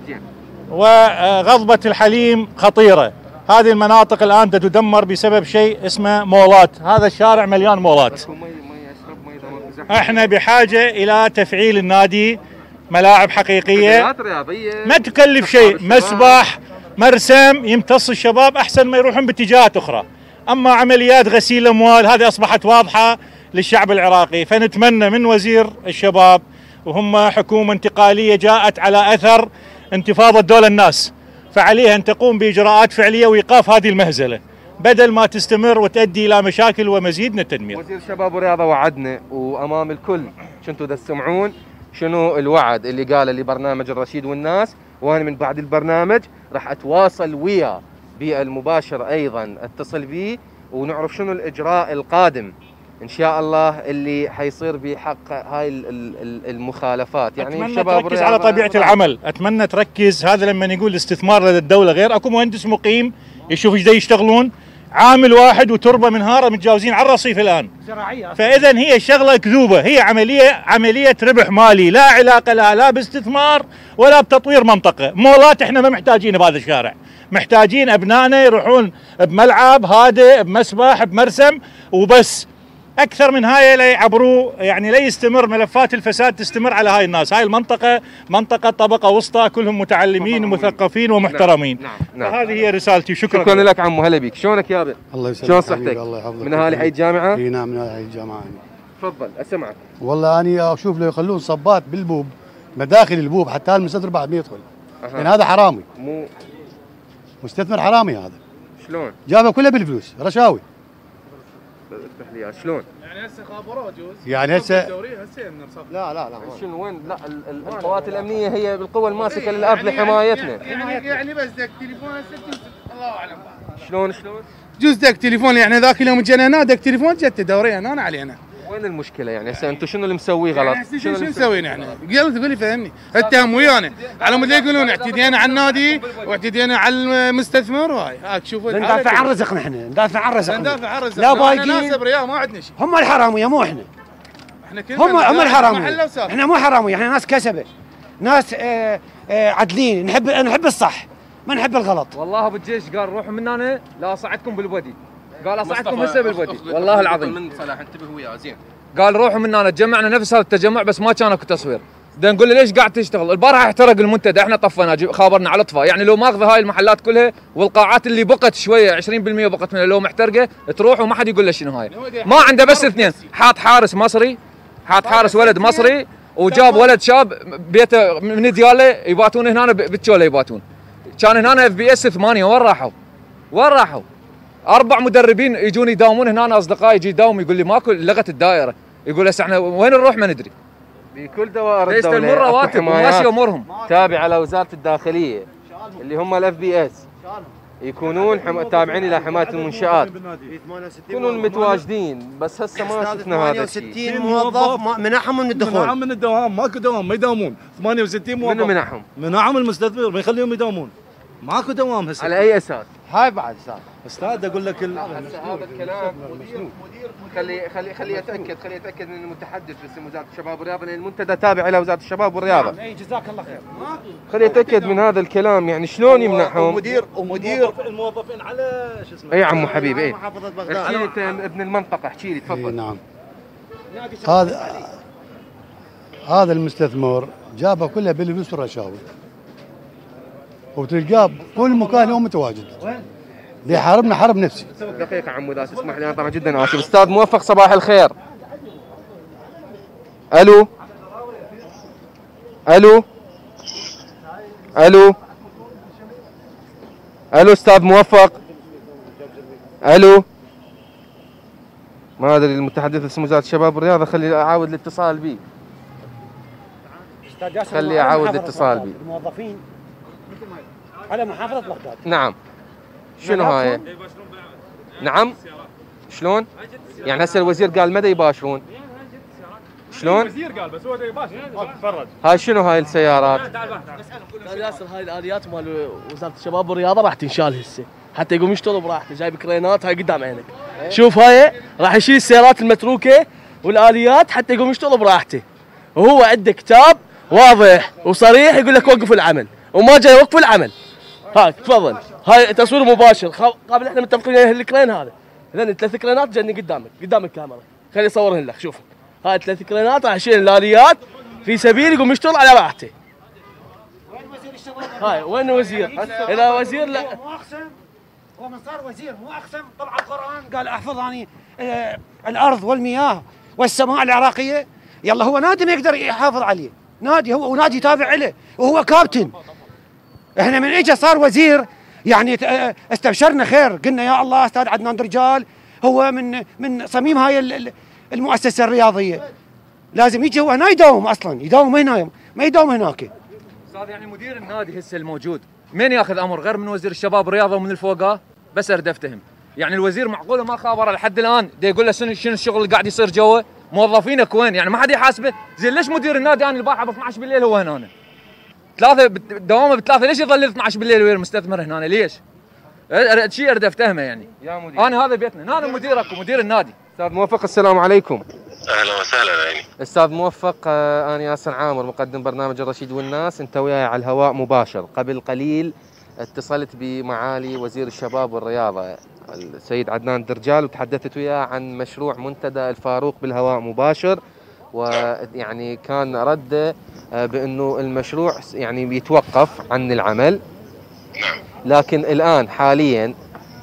وغضبه الحليم خطيره. هذه المناطق الآن تدمر بسبب شيء اسمه مولات. هذا الشارع مليان مولات. احنا بحاجة إلى تفعيل النادي، ملاعب حقيقية ما تكلف شيء، مسبح، مرسم يمتص الشباب أحسن ما يروحون باتجاهات أخرى. أما عمليات غسيل الأموال هذه أصبحت واضحة للشعب العراقي. فنتمنى من وزير الشباب، وهم حكومة انتقالية جاءت على أثر انتفاضة دول الناس، فعليها أن تقوم بإجراءات فعلية وإيقاف هذه المهزلة بدل ما تستمر وتؤدي إلى مشاكل ومزيد من التدمير. وزير الشباب والرياضة وعدنا وأمام الكل، كنتوا تسمعون شنو الوعد اللي قاله لبرنامج الرشيد والناس، وأنا من بعد البرنامج راح أتواصل ويا بالمباشر أيضا، أتصل به ونعرف شنو الإجراء القادم إن شاء الله اللي حيصير بحق هاي المخالفات. يعني أتمنى الشباب تركز على طبيعة العمل. أتمنى تركز. هذا لما يقول الاستثمار لدى الدولة غير، أكو مهندس مقيم يشوف ايش يشتغلون، عامل واحد وتربة منهارة متجاوزين على الرصيف الآن. فإذا هي شغلة كذوبة، هي عملية ربح مالي لا علاقة لها لا باستثمار ولا بتطوير منطقة. مولات احنا ما محتاجين بهذا الشارع، محتاجين أبنائنا يروحون بملعب هادئ بمسبح بمرسم وبس. اكثر من هاي لا يعبروا، يعني لا يستمر ملفات الفساد تستمر على هاي الناس. هاي المنطقه منطقه طبقه وسطى، كلهم متعلمين ومثقفين ومحترمين. نعم. هذه هي رسالتي. شكرا لك عمو. هلا بيك. شلونك يابا؟ الله يسلمك. شلون صحتك؟ الله يحفظك. من اهالي حي الجامعه؟ اي نعم من اهالي حي الجامعه. تفضل اسمعك. والله اني اشوف لو يخلون صبات بالبوب، مداخل البوب حتى المستثمر بعد ما يدخل. يعني هذا حرامي، مو مستثمر حرامي هذا. شلون؟ جابه كله بالفلوس، رشاوي. افتح لي شلون؟ يعني هسه خابروه جوز. يعني هسه لا شنو وين؟ لا القوات الامنيه هي بالقوه الماسكه للارض لحمايتنا. يعني بس دك تليفون هسه الله اعلم. شلون؟ جوز دك تليفون، يعني ذاك اليوم جينا هنا دك تليفون جت دوريه هنا علينا. وين المشكله يعني هسه انتم شنو اللي مسويه غلط؟ يعني شنو مسوين يعني؟ قال تقول لي فهمني، اتهم ويانا على مود يقولون اعتدينا على النادي واعتدينا على المستثمر. وهاي هاك شوفوا ندافع عن رزقنا، احنا ندافع عن رزقنا، ندافع عن رزقنا. لا بايقين. ناس ابرياء ما عندنا شيء. هم الحراميه مو احنا. هم الحراميه، احنا مو حراميه، احنا ناس كسبه، ناس عدلين، نحب الصح ما نحب الغلط. والله ابو الجيش قال روحوا من هنا لا اصعدكم بالبودي، قال اصعدكم هسه بالبودي والله العظيم. من صلاح انتبه وياه زين. قال روحوا من هنا، تجمعنا نفس هذا التجمع بس ما كان اكو تصوير. بدنا نقول له ليش قاعد تشتغل؟ البارحه احترق المنتدى، احنا طفينا، خابرنا على اطفاء. يعني لو ماخذه هاي المحلات كلها والقاعات اللي بقت شويه 20% بقت منها لو محترقه تروح وما حد يقول له شنو هاي. ما عنده بس اثنين، حاط حارس مصري، حاط حارس ولد مصري، وجاب ولد شاب بيته من دياله يباتون هنا بالتشوله يباتون. كان هنا FPS 8 وين راحوا؟ وين راحوا؟ 4 مدربين يجون يداومون هنا، اصدقائي يجي يداوم يقول لي ماكو لغت الدائره، يقول هسه احنا وين نروح ما ندري. بكل دوائر الدوله يستلمون رواتب وماشي امورهم. تابعه لوزاره الداخليه اللي هم الFBS يكونون تابعين الى حمايه المنشآت، يكونون متواجدين. بس هسه ما شفنا هذا الشيء. 68 موظف منعهم من الدخول، منعهم من الدوام، ماكو دوام، ما يداومون. 68 موظف منو منعهم؟ منعهم المستثمر، ما يخليهم يداومون، ماكو دوام هسه. على اي اساس؟ هاي بعد استاذ اقول لك هذا الكلام خلي يتاكد من المتحدث باسم وزاره الشباب والرياضه، لان المنتدى تابع الى وزاره الشباب والرياضه. اي جزاك الله خير. خلي يتاكد من هذا الكلام، يعني شلون يمنعهم؟ ومدير الموظفين على شو اسمه. اي عمو حبيبي اي. احكي لي انت ابن المنطقه، احكي لي تفضل. نعم. هذا المستثمر جابه كله بالفلوس والرشاوي، وتلقاه كل مكان هو متواجد. ليحاربنا حرب نفسي. دقيقة عمو اذا تسمح لي، انا طبعا جدا اسف. استاذ موفق صباح الخير. الو الو الو الو استاذ موفق. الو ما ادري المتحدث اسمه وزاره الشباب والرياضه، خلي اعاود الاتصال بي. خلي اعاود الاتصال بي. الموظفين على محافظه بغداد. نعم. شنو هاي؟ نعم. شلون؟ يعني هسه الوزير قال مدى يباشرون؟ شلون؟ الوزير قال بس هو يباشر. تفرج. هاي شنو هاي السيارات؟ استاذ ياسر هاي الاليات مال وزاره الشباب والرياضه راح تنشال هسه حتى يقوم يشتغل براحته، جايب كرينات هاي قدام عينك. شوف هاي راح يشيل السيارات المتروكه والاليات حتى يقوم يشتغل براحته، وهو عنده كتاب واضح وصريح يقول لك وقفوا العمل، وما جاي يوقفوا العمل. هاي تفضل، هاي تصوير مباشر قابل احنا متفقين عليه الكرين هذا. اذا 3 كرينات جني قدامك قدام الكاميرا، خلي يصورهن لك. شوف هاي 3 كرينات راح يشيل الاليات في سبيل يقوم يشتغل على راحته. هاي وين الوزير؟ اذا وزير لا مو اقسم، هو من صار وزير مو اقسم طلع القران قال احفظ اني الارض والمياه والسماء العراقيه. يلا هو نادي ما يقدر يحافظ عليه، نادي هو ونادي تابع له وهو كابتن. احنا من اجى صار وزير يعني استبشرنا خير، قلنا يا الله استاذ عدنان درجال هو من صميم هاي المؤسسه الرياضيه، لازم يجي هو هنا يداوم، اصلا يداوم هنا ما يداوم هناك. استاذ يعني مدير النادي هسه الموجود مين ياخذ امر غير من وزير الشباب والرياضه ومن الفوقاه؟ بس اريد افتهم، يعني الوزير معقوله ما خابره لحد الان دا يقول له شنو الشغل اللي قاعد يصير جوا؟ موظفينك وين؟ يعني ما حد يحاسبه؟ زين ليش مدير النادي انا البارحه ب 12 بالليل هو هنا؟ ثلاثه دوامه ب3 ليش يظل 12 بالليل ويا المستثمر هنا؟ ليش؟ شيء اريد افتهمه يعني. يا مدير انا هذا بيتنا، انا مديرك ومدير النادي. استاذ موفق السلام عليكم. اهلا وسهلا عيني. استاذ موفق، انا ياسر عامر مقدم برنامج الرشيد والناس، انت وياي على الهواء مباشر. قبل قليل اتصلت بمعالي وزير الشباب والرياضه السيد عدنان درجال وتحدثت وياه عن مشروع منتدى الفاروق بالهواء مباشر، ويعني كان رده بانه المشروع يعني بيتوقف عن العمل. نعم. لكن الان حاليا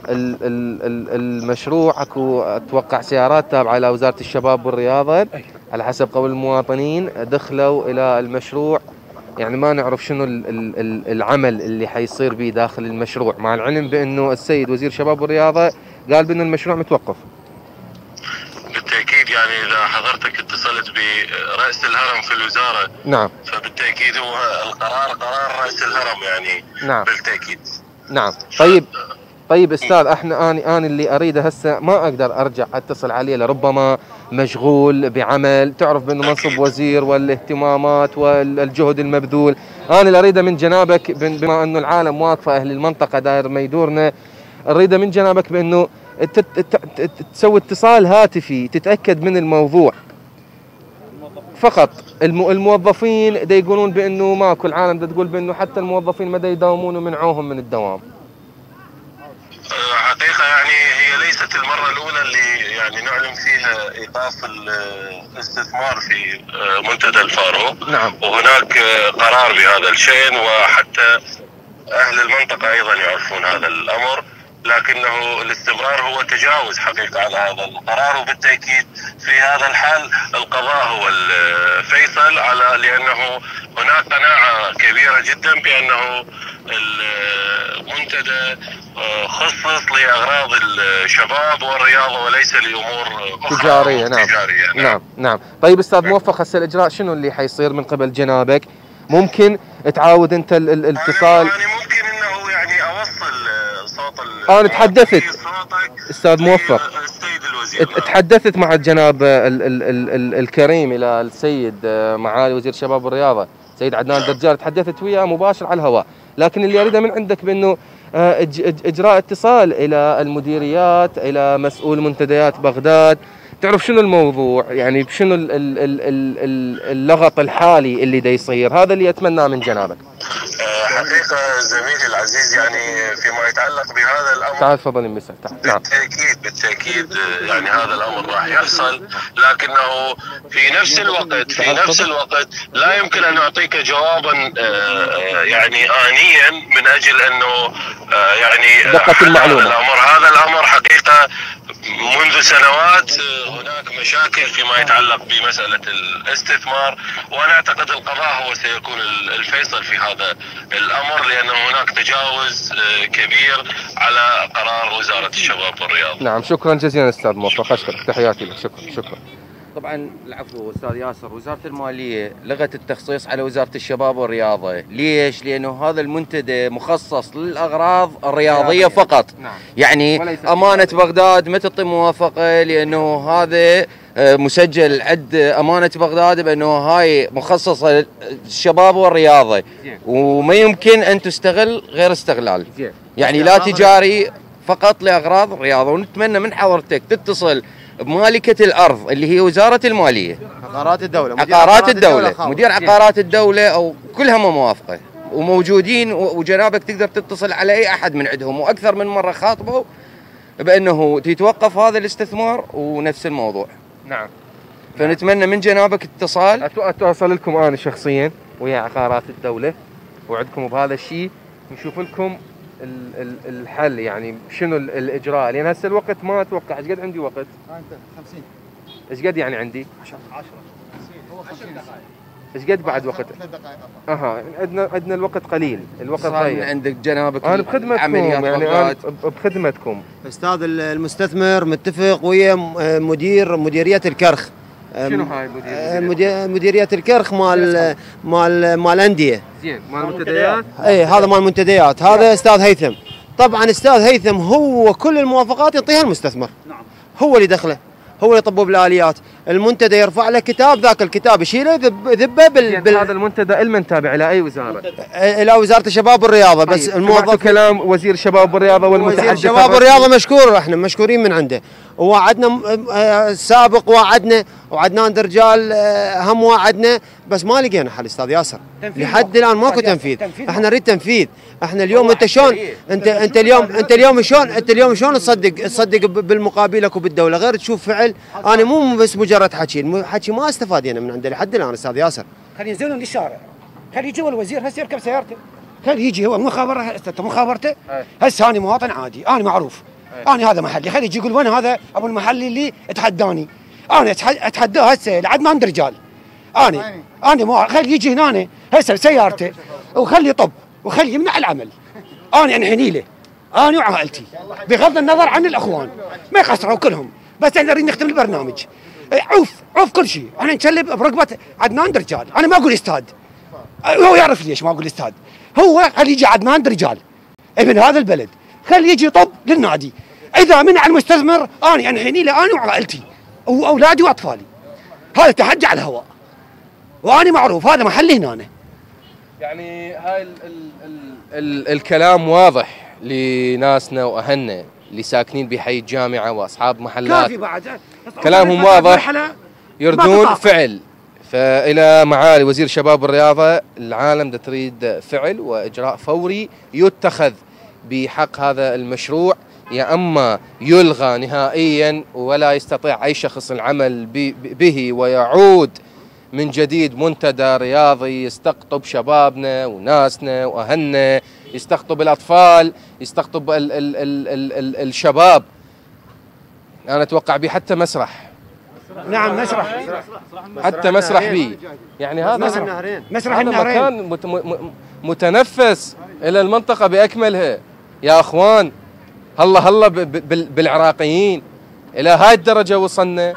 المشروع اكو اتوقع سيارات تابعه لوزاره الشباب والرياضه على حسب قول المواطنين دخلوا الى المشروع، يعني ما نعرف شنو العمل اللي حيصير به داخل المشروع، مع العلم بانه السيد وزير الشباب والرياضه قال بانه المشروع متوقف. بالتاكيد يعني اذا حضرتك اتصلت برئيس الهرم في الوزاره نعم فبالتاكيد هو القرار قرار رئيس الهرم يعني. نعم بالتاكيد. نعم. طيب استاذ، انا اللي اريده هسه ما اقدر ارجع اتصل عليه لربما مشغول بعمل، تعرف بانه منصب وزير والاهتمامات والجهد المبذول. انا اللي اريده من جنابك بما انه العالم واقفه، اهل المنطقه داير ما يدورنا، اريده من جنابك بانه تسوي اتصال هاتفي تتاكد من الموضوع فقط. الموظفين دا يقولون بانه ماكو، العالم دا تقول بانه حتى الموظفين ما دا يداومون ومنعوهم من الدوام. حقيقة يعني هي ليست المرة الأولى اللي يعني نعلن فيها إيقاف الاستثمار في منتدى الفاروق. نعم. وهناك قرار بهذا الشأن، وحتى أهل المنطقة أيضا يعرفون هذا الأمر، لكنه الاستمرار هو تجاوز حقيقة على هذا القرار. وبالتأكيد في هذا الحال القضاء هو الفيصل، لأنه هناك قناعة كبيرة جدا بأنه المنتدى خصص لأغراض الشباب والرياضة وليس لأمور تجارية. نعم. تجارية. نعم. طيب استاذ موفق، هسه الاجراء شنو اللي حيصير من قبل جنابك؟ ممكن تعاود انت الاتصال؟ يعني ممكن انه يعني اوصل صوت انا تحدثت استاذ موفق، تحدثت مع الجناب الكريم الى السيد معالي وزير الشباب والرياضه سيد عدنان درجال، تحدثت وياه مباشر على الهواء، لكن اللي اريده من عندك بانه اجراء اتصال الى المديريات، الى مسؤول منتديات بغداد، تعرف شنو الموضوع، يعني شنو اللغط الحالي اللي دا يصير. هذا اللي اتمناه من جنابك. حقيقة زميلي العزيز يعني فيما يتعلق بهذا الأمر، تعال تفضل يمسك تعال. نعم. بالتأكيد يعني هذا الأمر راح يحصل، لكنه في نفس الوقت لا يمكن أن نعطيك جوابا يعني آنيا من أجل أنه يعني دقة المعلومة. هذا الأمر حقيقة منذ سنوات هناك مشاكل فيما يتعلق بمسألة الاستثمار، وأنا أعتقد القضاء هو سيكون الفيصل في هذا الأمر. الاستثمار، لأنه هناك تجاوز كبير على قرار وزارة الشباب والرياضة. نعم، شكرا جزيلا أستاذ موفق، أشكرك، تحياتي لك، شكرا. طبعا العفو استاذ ياسر، وزاره الماليه لغت التخصيص على وزاره الشباب والرياضه، ليش؟ لانه هذا المنتدى مخصص للاغراض الرياضيه فقط. نعم. يعني امانه بغداد ما تعطي موافقه، لانه هذا مسجل عند امانه بغداد بانه هاي مخصصه للشباب والرياضه، وما يمكن ان تستغل غير استغلال. يعني لا تجاري، فقط لاغراض الرياضه. ونتمنى من حضرتك تتصل بمالكة الأرض اللي هي وزارة المالية، عقارات الدولة، مدير عقارات الدولة، أو كلها موافقة وموجودين، وجنابك تقدر تتصل على أي أحد من عندهم، وأكثر من مرة خاطبوا بأنه يتوقف هذا الاستثمار ونفس الموضوع. نعم. فنتمنى من جنابك اتصال. أتواصل لكم أنا شخصيا ويا عقارات الدولة، وعدكم بهذا الشيء نشوف لكم الحل. يعني شنو الاجراء؟ لان هسه الوقت ما اتوقع. ايش قد عندي وقت؟ انت 50. ايش قد يعني عندي؟ 10 هو 50 دقائق. ايش قد بعد وقت؟ 3 دقائق. عندنا الوقت قليل، الوقت ضيق. عندك جنابك انا بخدمتكم، يعني انا بخدمتكم. استاذ المستثمر متفق ويا مديريه الكرخ. شنو هاي مديريه الكرخ مال انديه. زين، مال منتديات؟ اي هذا مال منتديات، هذا استاذ هيثم. طبعا استاذ هيثم هو كل الموافقات يعطيها المستثمر. نعم. هو اللي دخله، هو اللي يطبب الاليات. المنتدى يرفع له كتاب، ذاك الكتاب يشيله يذبه هذا المنتدى المن تابع الى اي وزاره؟ الى وزاره الشباب والرياضه. طيب. بس الموظف كلام وزير الشباب والرياضه والمتحدث وزير الشباب والرياضه مشكور، احنا مشكورين من عنده. ووعدنا سابق، وعدنان رجال هم وعدنا، بس ما لقينا حل استاذ ياسر. لحد الان ماكو تنفيذ. احنا نريد تنفيذ. احنا اليوم انت شلون انت اليوم شلون تصدق بالمقابلك وبالدوله غير تشوف فعل؟ انا مو بس مجرد حكي ما استفادينا من عنده لحد الان استاذ ياسر. خلي ينزلون للشارع، خلي يجي الوزير هسه يركب سيارته، خلي يجي هو مخابرته. هسه انا مواطن عادي، انا معروف، انا هذا محلي، خلي يجي يقول وين هذا ابو المحل اللي اتحداني؟ انا اتحداه هسه لعدنان رجال. انا خلي يجي هنا هسه سيارته وخلي يطب وخلي يمنع العمل. انا انحني له، انا وعائلتي، بغض النظر عن الاخوان ما يقصروا كلهم، بس احنا نريد نختم البرنامج. عوف كل شيء، احنا نشلب برقبه عدنان رجال. انا ما اقول استاذ، هو يعرف ليش ما اقول استاذ. هو خلي يجي عدنان رجال ابن هذا البلد، خلي يجي يطب للنادي. اذا منع المستثمر انا انحني له، انا وعائلتي واولادي واطفالي. هذا تحدي على الهواء، وانا معروف هذا محلي هنا. يعني هاي الكلام واضح لناسنا واهلنا اللي ساكنين بحي الجامعه واصحاب محلات. كافي بعد كلامهم واضح، يردون فعل. فإلى معالي وزير الشباب والرياضة، العالم تريد فعل وإجراء فوري يتخذ بحق هذا المشروع، يا أما يلغى نهائيا ولا يستطيع أي شخص العمل به، ويعود من جديد منتدى رياضي يستقطب شبابنا وناسنا وأهلنا، يستقطب الأطفال، يستقطب الشباب. أنا أتوقع به حتى مسرح. نعم، مسرح، حتى مسرح بي. يعني هذا مسرح النهرين مكان متنفس إلى المنطقة بأكملها. يا أخوان، هلا بالعراقيين إلى هاي الدرجة وصلنا.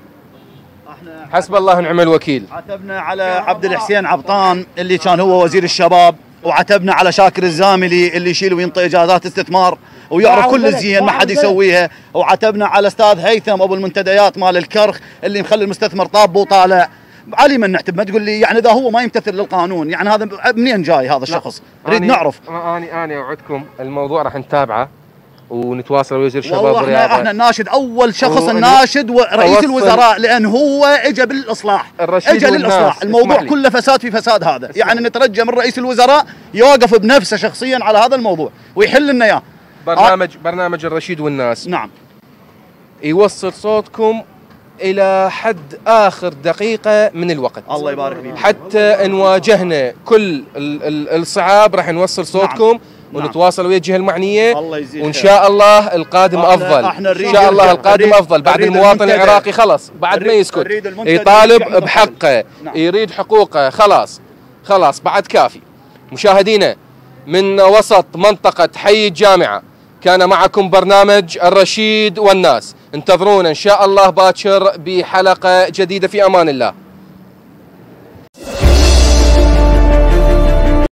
حسب الله ونعم الوكيل. عتبنا على عبد الحسين عبطان اللي كان هو وزير الشباب، وعتبنا على شاكر الزاملي اللي يشيل وينطي اجازات استثمار ويعرف كل الزين ما حد يسويها، وعتبنا على استاذ هيثم ابو المنتديات مال الكرخ اللي مخلي المستثمر طاب وطالع. علي من نعتب، ما تقول لي يعني اذا هو ما يمتثل للقانون، يعني هذا منين جاي هذا الشخص؟ نريد نعرف. انا اوعدكم الموضوع راح نتابعه ونتواصل وزير الشباب والرياضه. احنا ناشد اول شخص الناشد ورئيس الوزراء، لان هو اجى بالاصلاح، اجى للاصلاح. الموضوع كله فساد في فساد. هذا يعني نترجى من رئيس الوزراء يوقف بنفسه شخصيا على هذا الموضوع ويحل لنا اياه. برنامج الرشيد والناس. نعم. يوصل صوتكم الى حد اخر دقيقه من الوقت. الله يبارك فيك. حتى ان واجهنا كل الصعاب راح نوصل صوتكم. نعم. ونتواصل ويا الجهه المعنيه، وان شاء الله القادم افضل. ان شاء الله القادم افضل. بعد المواطن العراقي خلاص بعد ما يسكت، يطالب بحقه. نعم. يريد حقوقه. خلاص بعد كافي. مشاهدينا، من وسط منطقة حي الجامعة، كان معكم برنامج الرشيد والناس. انتظرونا إن شاء الله باكر بحلقة جديدة، في أمان الله.